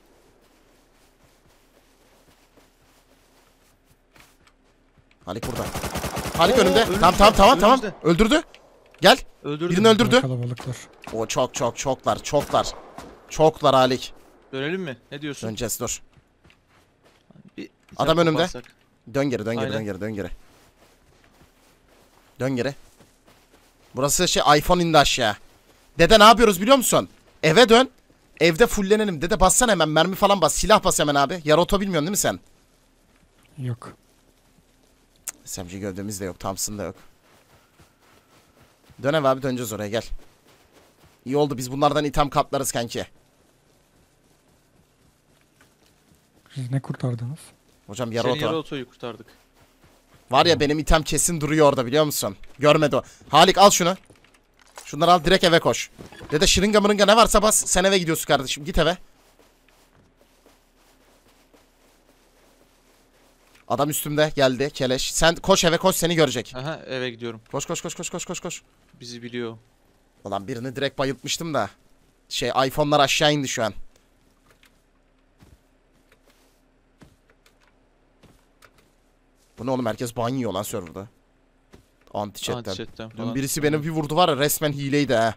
Halik burada. Halik Oo, önünde. önümüzde, Tamam. önümüzde. Öldürdü. Gel. Öldürdüm. Birini öldürdü. Kalabalıklar. O çoklar. Çoklar Halik. Dönelim mi? Ne diyorsun? Döneceğiz, dur. Bir Adam item önümde. kaparsak. Dön geri. Dön geri. Burası iPhone indi aşağı. Dede ne yapıyoruz biliyor musun? Eve dön. Evde fullenelim. Dede bassana hemen, mermi falan bas. Silah bas hemen abi. Yarı oto bilmiyorsun değil mi sen? Yok. SMG gövdemiz de yok. Thompson da yok. Dön eve abi, döneceğiz oraya, gel. İyi oldu, biz bunlardan item katlarız kanki. Siz ne kurtardınız? Hocam yarı Senin oto. yarı otoyu kurtardık. Var ya, benim item kesin duruyor orada, biliyor musun? Görmedi o. Halik al şunu. Şunları al, direkt eve koş. Dede şırınga mırınga ne varsa bas. Sen eve gidiyorsun kardeşim. Git eve. Adam üstümde geldi keleş. Sen koş eve, koş, seni görecek. Aha eve gidiyorum. Koş. Bizi biliyor. Ulan birini direkt bayıltmıştım da. iPhone'lar aşağı indi şu an. Bu ne oğlum, herkes ban yiyor lan serverda. Anti-chat'ten. Anti-chat'ten Dün falan. birisi beni bir vurdu var ya, resmen hileydi ha.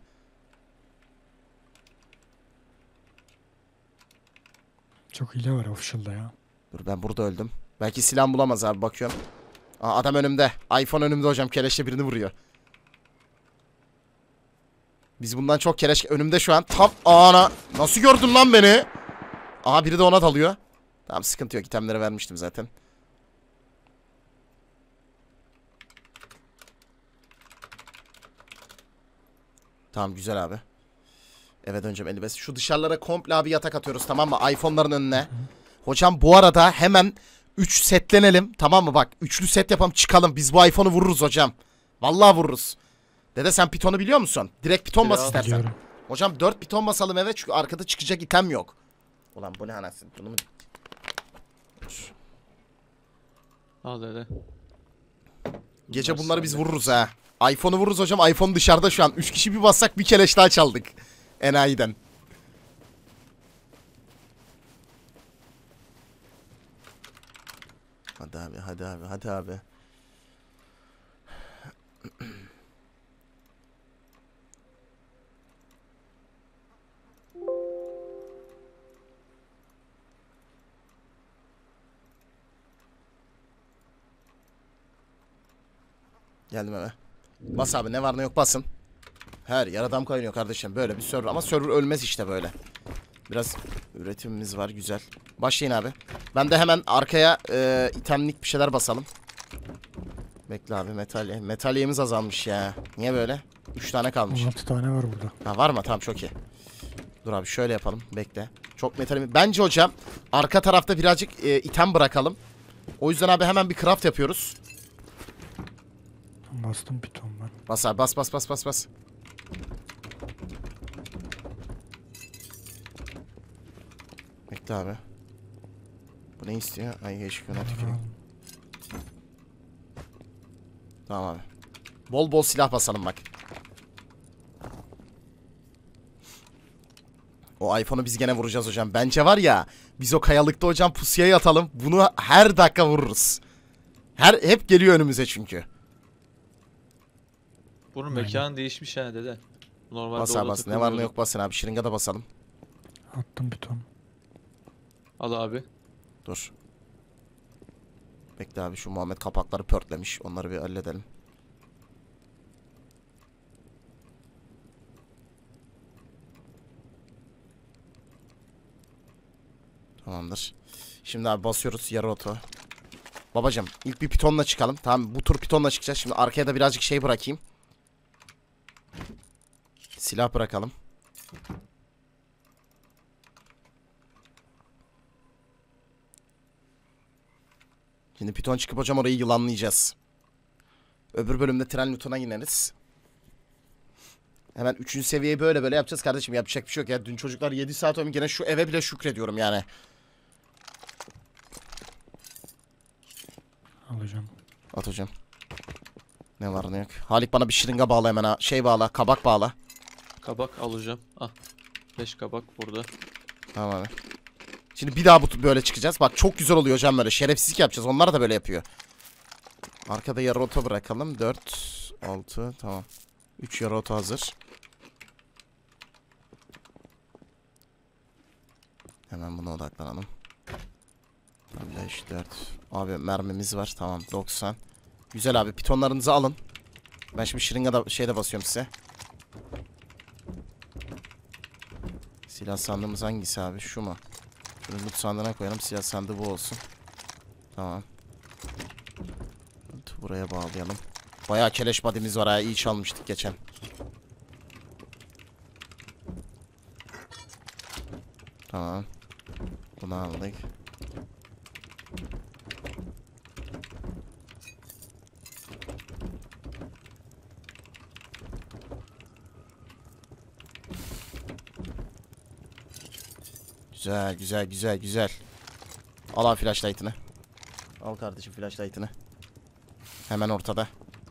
Çok hile var official'da ya. Dur, ben burada öldüm. Belki silah bulamaz abi, bakıyorum. Aa, adam önümde. iPhone önümde hocam, keleşle birini vuruyor. Biz bundan çok keleş önümde şu an. Tam ana. Nasıl gördün lan beni? Aa, biri de ona dalıyor. Tamam, sıkıntı yok, itemleri vermiştim zaten. Tamam, güzel abi. Eve döneceğim 55. Şu dışarılara komple abi yatak atıyoruz, tamam mı? iPhone'ların önüne. Hocam bu arada hemen 3 setlenelim, tamam mı? Bak, üçlü set yapalım, çıkalım. Biz bu iPhone'u vururuz hocam. Vallahi vururuz. Dede sen pitonu biliyor musun? Direkt piton bas istersen. Biliyorum. Hocam 4 piton basalım eve, çünkü arkada çıkacak item yok. Ulan bu ne anasını? Bunu mu? Al dede. Gece Bunlar bunları biz sende. vururuz ha. iPhone'u vururuz hocam. iPhone dışarıda şu an. 3 kişi bir bassak bir keleş daha çaldık. Enayi'den. Hadi abi. Geldim eve. Bas abi, ne var ne yok basın. Her yer adam kaynıyor kardeşim. Böyle bir server, ama server ölmez işte böyle. Biraz üretimimiz var, güzel. Başlayın abi. Ben de hemen arkaya itemlik bir şeyler basalım. Bekle abi, metalyemiz azalmış ya. Niye böyle? 3 tane kalmış. 16 tane var burada. Ha, var mı? Tamam, çok iyi. Dur abi şöyle yapalım. Bekle. Çok metalim. Bence hocam arka tarafta birazcık item bırakalım. O yüzden abi hemen bir craft yapıyoruz. Bastım piton ben. Bas abi, bas bas bas bas bas. Bekle abi. Bu ne istiyor? Ay geçiyor. Tamam abi. Bol bol silah basalım bak. O iPhone'u biz gene vuracağız hocam. Bence var ya, biz o kayalıkta hocam pusuya yatalım. Bunu her dakika vururuz. Hep geliyor önümüze çünkü. Bunun mekanı değişmiş yani dede. Normalde Bas abi bas. Ne var ne yok basın abi. Şırınga da basalım. Attım piton. Al abi. Dur. Bekle abi, şu Muhammed kapakları pörtlemiş. Onları bir halledelim. Tamamdır. Şimdi abi basıyoruz yarı oto. Babacım ilk bir pitonla çıkalım. Tamam, bu tur pitonla çıkacağız. Şimdi arkaya da birazcık şey bırakayım. Silah bırakalım. Şimdi piton çıkıp hocam orayı yılanlayacağız. Öbür bölümde tren lootuna ineriz. Hemen 3. seviyeyi böyle böyle yapacağız kardeşim. Yapacak bir şey yok ya. Dün çocuklar 7 saat oynadı. Gene şu eve bile şükrediyorum yani. Alacağım. At hocam. Ne var ne yok. Halik bana bir şırınga bağla hemen ha. Şey bağla, kabak bağla. Kabak alacağım. Ah. 5 kabak burada. Tamam abi. Şimdi bir daha böyle çıkacağız. Bak çok güzel oluyor hocam böyle. Şerefsizlik yapacağız. Onlar da böyle yapıyor. Arkada yarı oto bırakalım. 4, 6, tamam. 3 yarı oto hazır. Hemen buna odaklanalım. 5, 4. Abi mermimiz var. Tamam, 90. Güzel abi, pitonlarınızı alın. Ben şimdi şırınga da şeyde basıyorum size. Silah sandığımız hangisi abi? Şu mu? Şunu loot sandığına koyalım. Silah sandığı bu olsun. Tamam. Buraya bağlayalım. Bayağı keleş body'miz var ha. İyi çalmıştık geçen. Tamam. Bunu aldık. Güzel güzel güzel güzel. Al abi flashlight'ını. Al kardeşim flashlight'ını. Hemen ortada.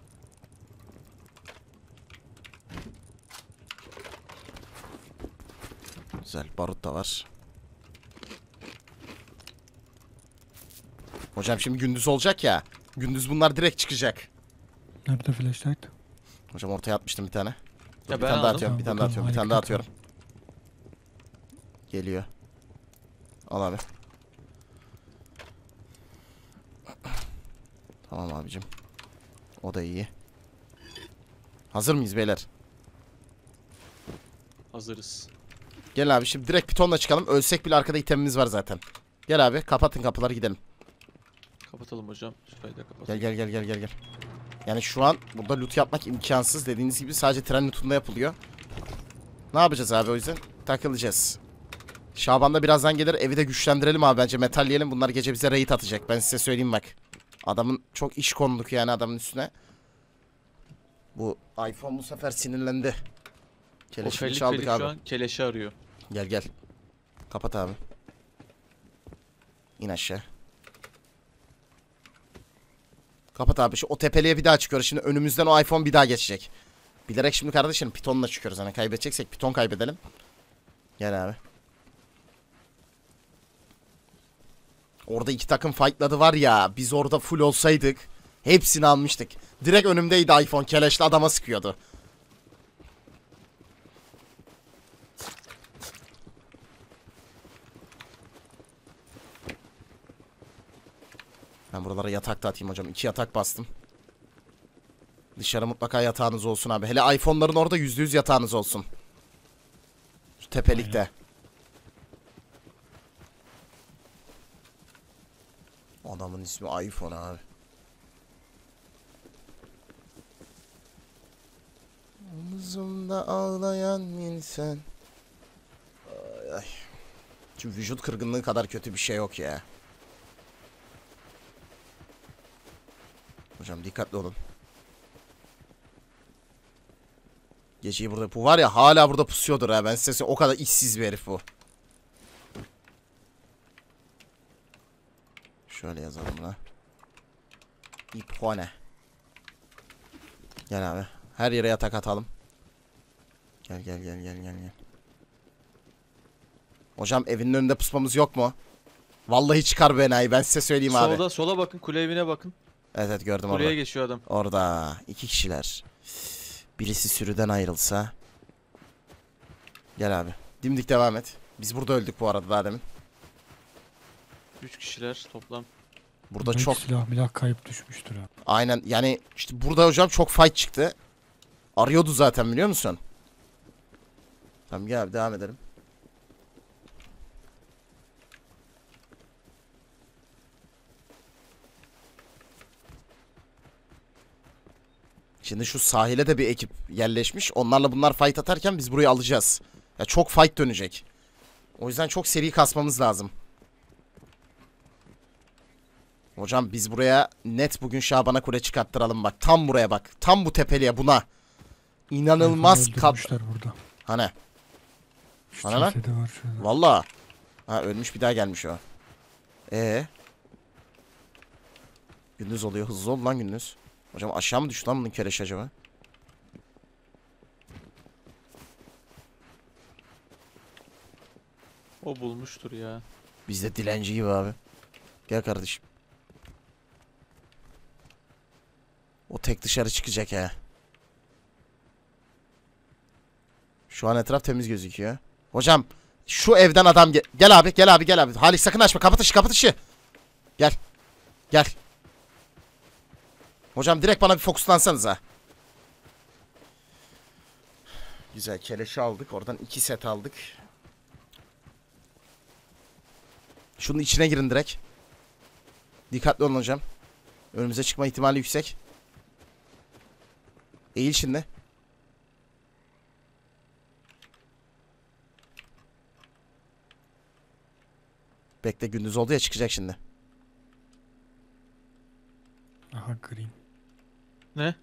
Güzel, barut da var. Hocam şimdi gündüz olacak ya. Gündüz bunlar direkt çıkacak. Nerede flashlight? Hocam ortaya atmıştım bir tane. Dur, Ya bir ben tane daha aldım. atıyorum, bir tane daha atıyorum, bir tane daha atıyorum. Geliyor. Al abi. Tamam abicim. O da iyi. Hazır mıyız beyler? Hazırız. Gel abi, şimdi direkt pitonla çıkalım. Ölsek bile arkada itemimiz var zaten. Gel abi, kapatın kapıları gidelim. Kapatalım hocam. Şurayı da kapatalım. Gel gel gel gel gel gel. Yani şu an burada loot yapmak imkansız. Dediğiniz gibi sadece tren lootunda yapılıyor. Ne yapacağız abi o yüzden? Takılacağız. Şaban da birazdan gelir. Evi de güçlendirelim abi bence. Metalleyelim. Bunlar gece bize raid atacak. Ben size söyleyeyim bak. Adamın çok iş konduk yani adamın üstüne. Bu iPhone bu sefer sinirlendi. O Keleşini Felik çaldık Felik abi. şu an keleşi arıyor. Gel gel. Kapat abi. İn aşağı. Kapat abi. Şu o tepeliğe bir daha çıkıyoruz. Şimdi önümüzden o iPhone bir daha geçecek. Bilerek şimdi kardeşim pitonla çıkıyoruz. Hani kaybedeceksek piton kaybedelim. Gel abi. Orada 2 takım fightladı var ya. Biz orada full olsaydık hepsini almıştık. Direkt önümdeydi iPhone. Keleşli adama sıkıyordu. Ben buralara yatak da atayım hocam. 2 yatak bastım. Dışarı mutlaka yatağınız olsun abi. Hele iPhone'ların orada %100 yatağınız olsun. Şu tepelikte. Adamın ismi iPhone abi. omzumda ağlayan insan. Ay, ay. Çünkü vücut kırgınlığı kadar kötü bir şey yok ya. Hocam dikkatli olun. Geceyi burada... Bu var ya hala burada pusuyordur ha. Ben size söyleyeyim, o kadar işsiz bir herif bu. Şöyle yazalım buna. İphone. Gel abi. Her yere yatak atalım. Gel gel gel gel gel gel. Hocam evinin önünde pusmamız yok mu? Vallahi çıkar bu enayi, ben size söyleyeyim abi. Solda, sola bakın, kule evine bakın. Evet evet gördüm Kuleye orada. geçiyor adam. Orada 2 kişiler. Birisi sürüden ayrılsa. Gel abi. Dimdik devam et. Biz burada öldük bu arada daha demin. 3 kişiler toplam. Burada Belki çok... silah milah kayıp düşmüştür ha. Aynen yani işte burada hocam çok fight çıktı. Arıyordu zaten biliyor musun? Tamam gel abi devam edelim. Şimdi şu sahile de bir ekip yerleşmiş. Onlarla bunlar fight atarken biz burayı alacağız. Ya çok fight dönecek. O yüzden çok seri kasmamız lazım. Hocam biz buraya net bugün Şaban'a kule çıkarttıralım bak. Tam buraya bak. Tam bu tepeliğe buna. İnanılmaz Öldürmüşler burada. Hani? Şu Bana lan? cesedi var şurada. Valla. Ha ölmüş bir daha gelmiş o. Gündüz oluyor. Hızlı ol lan gündüz. Hocam aşağı mı düştü lan bunun keleş acaba? O bulmuştur ya. Biz de dilenci gibi abi. Gel kardeşim. O tek dışarı çıkacak ha. Şu an etraf temiz gözüküyor. Hocam şu evden adam gel abi gel abi gel abi. Halis sakın açma, kapat ışığı kapat ışığı. Gel. Gel. Hocam direkt bana bir fokuslansanız ha. Güzel keleşi aldık. Oradan 2 set aldık. Şunun içine girin direkt. Dikkatli olun hocam. Önümüze çıkma ihtimali yüksek. Eğil şimdi. Bekle gündüz oldu ya, çıkacak şimdi. Aha green. Ne?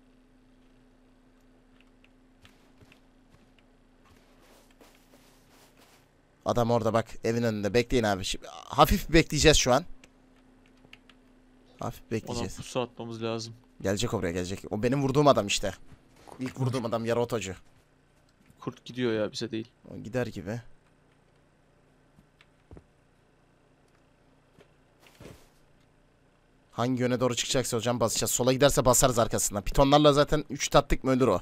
Adam orada bak evin önünde. Bekleyin abi. Şimdi, hafif bekleyeceğiz şu an. Hafif Ona bekleyeceğiz. pusu atmamız lazım. Gelecek oraya gelecek. O benim vurduğum adam işte. İlk vurduğum adam yarı otocu. Kurt gidiyor ya, bize değil. O gider gibi. Hangi yöne doğru çıkacaksa hocam basacağız. Sola giderse basarız arkasından. Pitonlarla zaten 3 tattık mı ölür o.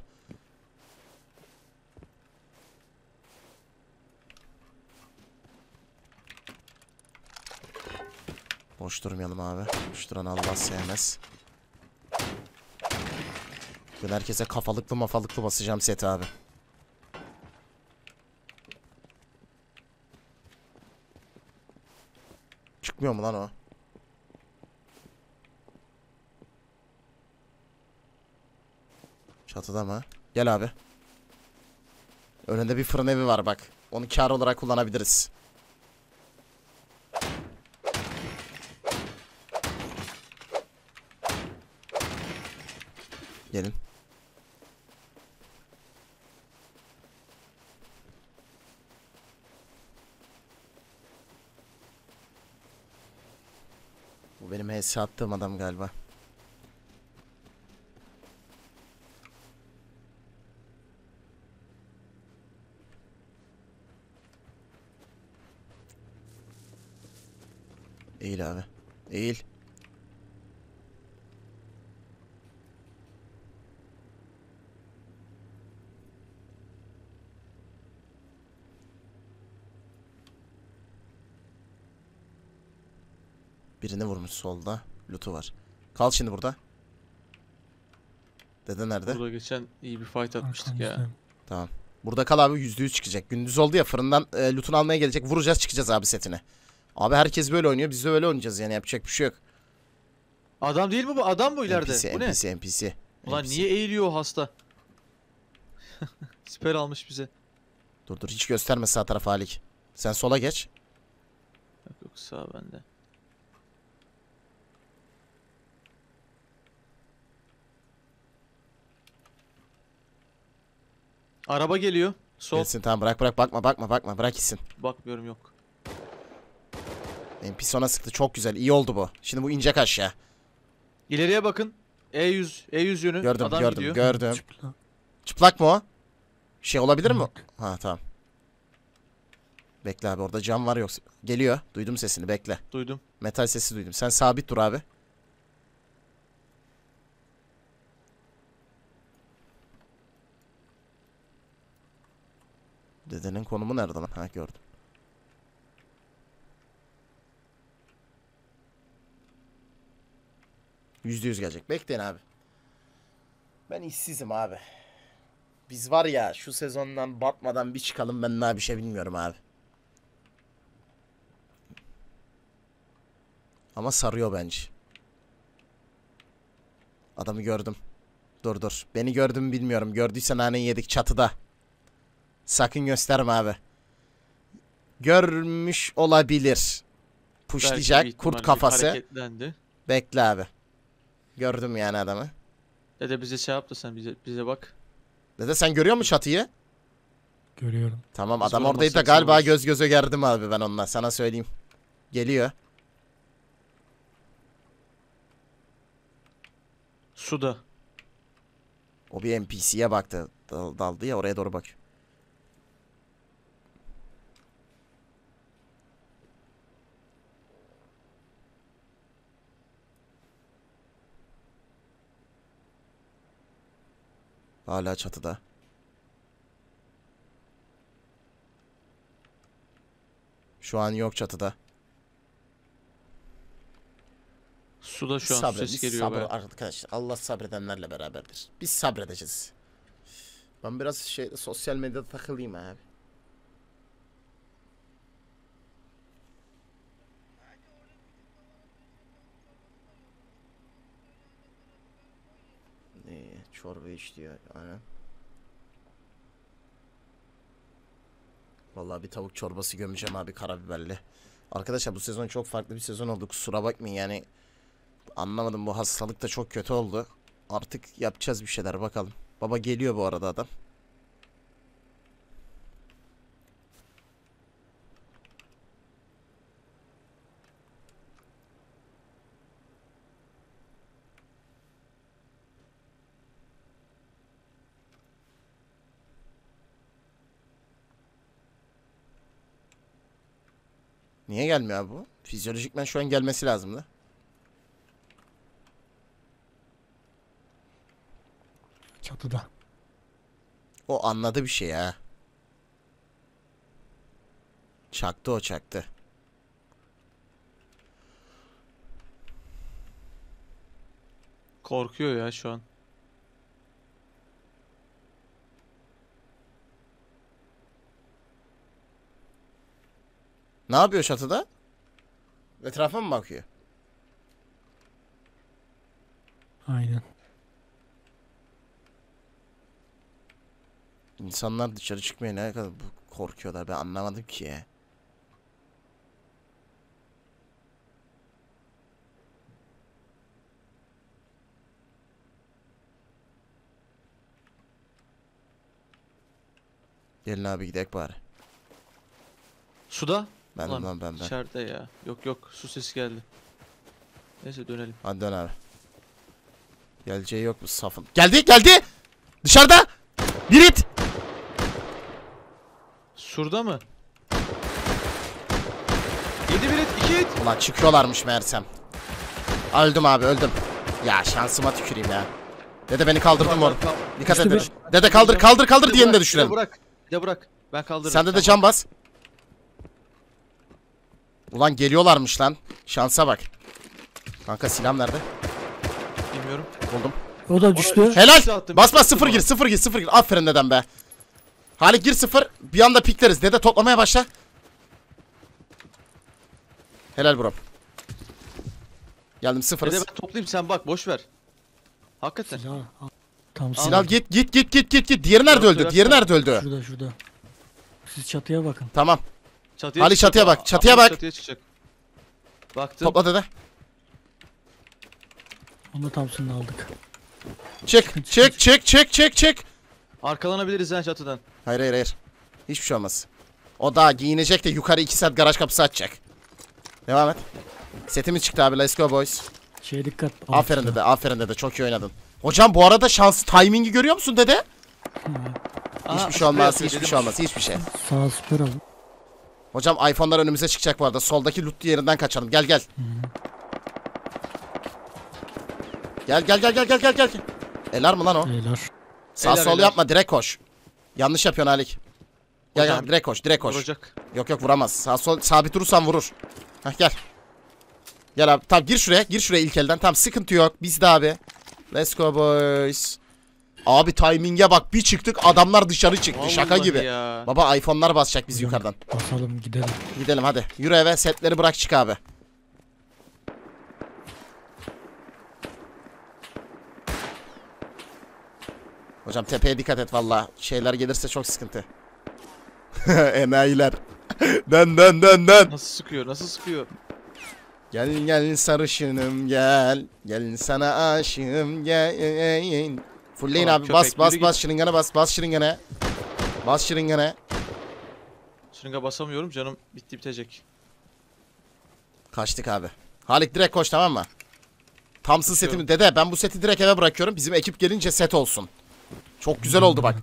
Boş durmayalım abi. Boş duran Allah sevmez. Ben herkese kafalıklı mafalıklı basacağım set abi. Çıkmıyor mu lan o? Çatıda mı? Gel abi. Önünde bir fırın evi var bak. Onu kar olarak kullanabiliriz. Gelin. Bu benim HS attığım adam galiba. Eğil abi. Eğil. Birini vurmuş solda. Loot'u var. Kal şimdi burada. Dede nerede? Burada geçen iyi bir fight atmıştık ya. Arkamızda. Tamam. Burada kal abi, %100 çıkacak. Gündüz oldu ya, fırından loot'unu almaya gelecek. Vuracağız çıkacağız abi setini. Abi herkes böyle oynuyor. Biz de öyle oynayacağız yani, yapacak bir şey yok. Adam değil mi bu? Adam bu ileride. NPC, Bu ne? NPC, NPC. Ulan NPC. niye eğiliyor o hasta? Siper almış bize. Dur dur, hiç gösterme sağ taraf Halik. Sen sola geç. Yok yok, sağ bende. Araba geliyor. Sol. Gelsin, tamam, bırak bakma bırak gitsin. Bakmıyorum, yok. NPC ona sıktı, çok güzel, iyi oldu bu. Şimdi bu inecek aşağı. İleriye bakın. E100 yönü. Gördüm Adam gördüm gidiyor. gördüm. Çıplak. Çıplak mı o? Bir şey olabilir mi? Evet. Ha tamam. Bekle abi, orada cam var yoksa. Geliyor. Duydum sesini, bekle. Duydum. Metal sesi duydum. Sen sabit dur abi. Dedenin konumu nerede lan? Ha, gördüm. %100 gelecek. Bekleyin abi. Ben işsizim abi. Biz var ya, şu sezondan batmadan bir çıkalım, ben daha bir şey bilmiyorum abi. Ama sarıyor bence. Adamı gördüm. Dur dur. Beni gördün mü bilmiyorum. Gördüysen naneyi yedik çatıda. Sakın gösterme abi. Görmüş olabilir. Belki Puşlayacak. bir Kurt ihtimalle kafası. hareketlendi. Bekle abi. Gördüm yani adamı. Dede bize şey yaptı, sen bize bak. Dede sen görüyor musun çatıyı? Görüyorum. Tamam, Biz adam bunu oradaydı da nasıl galiba yapıyoruz? göz göze geldim abi ben onunla. Sana söyleyeyim. Geliyor. Suda. O bir NPC'ye baktı. Daldı ya, oraya doğru bak. Hala çatıda. Şu an yok çatıda. Suda şu an ses geliyor sabır be. arkadaşlar. Allah sabredenlerle beraberdir. Biz sabredeceğiz. Ben biraz sosyal medyada takılayım abi. Çorba iç diyor. Aynen. Vallahi bir tavuk çorbası gömeceğim abi, karabiberli. Arkadaşlar bu sezon çok farklı bir sezon oldu. Kusura bakmayın yani. Anlamadım, bu hastalık da çok kötü oldu. Artık yapacağız bir şeyler, bakalım. Baba geliyor bu arada adam. Niye gelmiyor abi bu? Fizyolojikmen şu an gelmesi lazımdı. Çatıda. O anladı bir şey ha. Çaktı o, çaktı. Korkuyor ya şu an. Ne yapıyor çatıda? Etrafa mı bakıyor? Aynen. İnsanlar dışarı çıkmaya ne kadar korkuyorlar, ben anlamadım ki ya. Gelin abi gidelim bari. Suda? Ben Ulan lan ben. içeride ya. Yok yok, su sesi geldi. Neyse dönelim. Hadi dön abi. Geleceği yok bu safın. Geldi! Dışarıda! Bir it! Surda mı? 7 bir it, 2 it. Ulan çıkıyorlarmış meğersem. Öldüm abi, öldüm. Ya şansıma tüküreyim ya. Dede beni kaldırdın mı orada? Dikkat İşte edin. Dede kaldır diğerini de düşürelim. Bırak. Bir de bırak. Ben kaldırırım. Sen de Tamam. can bas. Ulan geliyorlarmış lan. Şansa bak. Kanka silahım nerede? Bilmiyorum. Buldum. O da düştü. Helal. Attım. Bas sıfır gir. Aferin dedem be. Halik gir sıfır. Bir anda pikleriz. Dede toplamaya başla. Helal bro. Geldim Dede sıfırız. ben toplayayım, sen bak, boş ver. Hakikaten. Silah. Tam Sinan git. Diğeri nerede öldü? Diğeri nerede öldü? Şurada. Siz çatıya bakın. Tamam. Çatıya Ali çıkacak çatıya ama- bak, çatıya ama bak. Çatıya çıkacak. Baktım. Topla dede. Onu da Thompson'la aldık. Çık. Arkalanabiliriz ha çatıdan. Hayır. Hiçbir şey olmaz. O daha giyinecek de yukarı 2 saat garaj kapısı açacak. Devam et. Setimiz çıktı abi. Let's go boys. Dikkat. Aferin dede. Çok iyi oynadın. Hocam bu arada timingi görüyor musun dede? Hiçbir şey olmaz. Hiçbir şey. Sağ süper alın. Hocam iPhone'lar önümüze çıkacak bu arada. Soldaki loot yerinden kaçalım. Gel. Gel. Elar mı lan o? Beyler. Sağ sol Elar. yapma. Direkt koş. Yanlış yapıyorsun Halik. Gel. Hocam, Direkt koş. Vuracak. Yok vuramaz. Sağ sol sabit durursan vurur. Heh gel. Gel abi. Tamam gir şuraya ilk elden. Tamam sıkıntı yok. Bizde abi. Let's go boys. Abi timing'e bak bir çıktık adamlar dışarı çıktı. Şaka Vallahi gibi. ya. Baba iPhone'lar basacak biz Hocam, yukarıdan. Basalım gidelim. Gidelim hadi. Yürü eve setleri bırak çık abi. Hocam tepeye dikkat et valla. Şeyler gelirse çok sıkıntı. Enayiler. Dön. Nasıl sıkıyor? Gel sarışınım gel. Gel sana aşığım gel. Fullleyin Tamam, abi köpek, bas yürü git. şırıngana bas şırıngana. Bas şırıngana. Şırınga basamıyorum, canım bitti bitecek. Kaçtık abi. Halik direkt koş tamam mı? Thompson setimi dede ben bu seti direkt eve bırakıyorum. Bizim ekip gelince set olsun. Çok güzel oldu bak.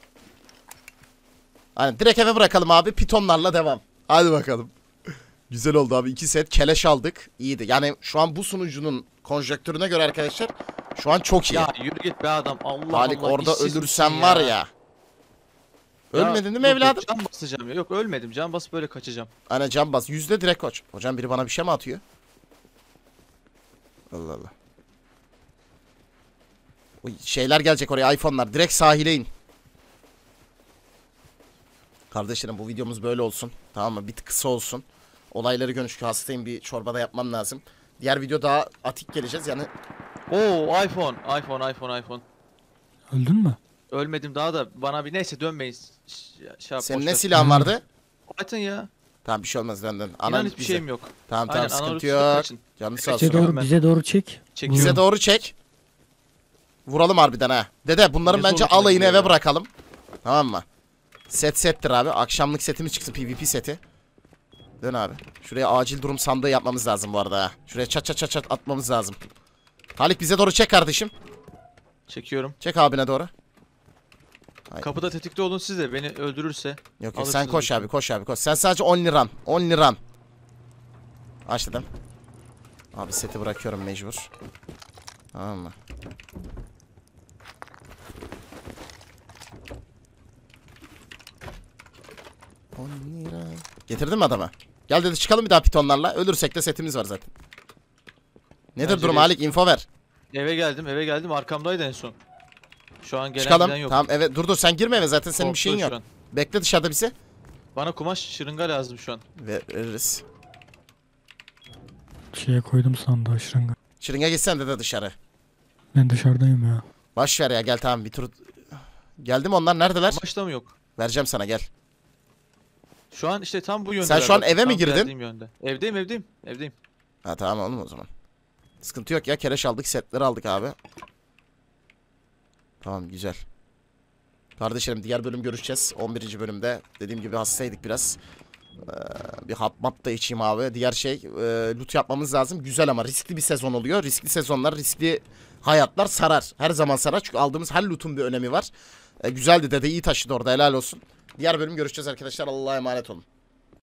Aynen direkt eve bırakalım abi. Pitonlarla devam. Hadi bakalım. Güzel oldu abi. 2 set keleş aldık. İyiydi. Yani şu an bu sunucunun konjektürüne göre arkadaşlar şu an çok iyi. Ya yürü git be adam. Allah Halik Allah. orada işsiz ölürsen misin var ya. Ölmedin değil mi yok, evladım? Can basacağım ya. Yok ölmedim. Can basıp böyle kaçacağım. Aynen can bas. Yüzde direkt koç. Hocam biri bana bir şey mi atıyor? Allah Allah. O şeyler gelecek oraya iPhone'lar. Direkt sahile in. Kardeşlerim bu videomuz böyle olsun. Tamam mı? Bir tık kısa olsun. Olayları görüş hastayım bir çorbada yapmam lazım. Diğer video daha atik geleceğiz yani. Oo iPhone. Öldün mü? Ölmedim daha da bana bir neyse dönmeyin. Yap, Senin boş ne ver. silahın vardı? Zaten ya. Tamam bir şey olmaz dön. İnan hiçbir şeyim yok. Tamam Aynen, sıkıntı analog yok. kaçın. Canı sağ Bize olsun. doğru, ben. bize doğru çek. Çekiyorum. Bize doğru çek. Vuralım harbiden ha. Dede bunların Ne bence zorlukla alayını gidiyor eve ya. bırakalım. Tamam mı? Settir abi. Akşamlık setimiz çıksın PvP seti. Dön abi. Şuraya acil durum sandığı yapmamız lazım bu arada ha. Şuraya çat atmamız lazım. Halik bize doğru çek kardeşim. Çekiyorum. Çek abine doğru. Hayır. Kapıda tetikte olun siz de, beni öldürürse. Yok sen alırsınız koş bütün. abi koş. Sen sadece 10 liran. 10 liran. Açtım. Abi seti bırakıyorum mecbur. Tamam mı? Getirdin mi adamı? Gel dedi çıkalım bir daha pitonlarla. Ölürsek de setimiz var zaten. Nedir Bence durum bir- Halik? Info ver. Eve geldim arkamdaydı en son. Şu an gelen Çıkalım. giden yok. Tamam evet dur sen girme eve zaten senin bir Korktu şeyin şu yok. an. Bekle dışarıda bizi. Bana kumaş şırınga lazım şu an. Veririz. Şeye koydum sandığa şırınga. Şırınga gitsen de dışarı. Ben dışarıdayım ya. Boş ver ya gel tamam bir tur. Geldi mi onlar neredeler? Kumaş da mı yok? Vereceğim sana gel. Şu an işte tam bu yönde. Sen şu an eve mi girdin? Yönde. Evdeyim. Ha tamam oğlum o zaman. Sıkıntı yok ya keleş aldık setleri aldık abi. Tamam güzel. Kardeşlerim diğer bölüm görüşeceğiz. 11. bölümde dediğim gibi hastaydık biraz. Bir hap map da içeyim abi. Diğer şey loot yapmamız lazım. Güzel ama riskli bir sezon oluyor. Riskli sezonlar, riskli hayatlar sarar. Her zaman sarar çünkü aldığımız her loot'un bir önemi var. Güzeldi dede iyi taşıdı orada helal olsun. Diğer bölüm görüşeceğiz arkadaşlar. Allah'a emanet olun.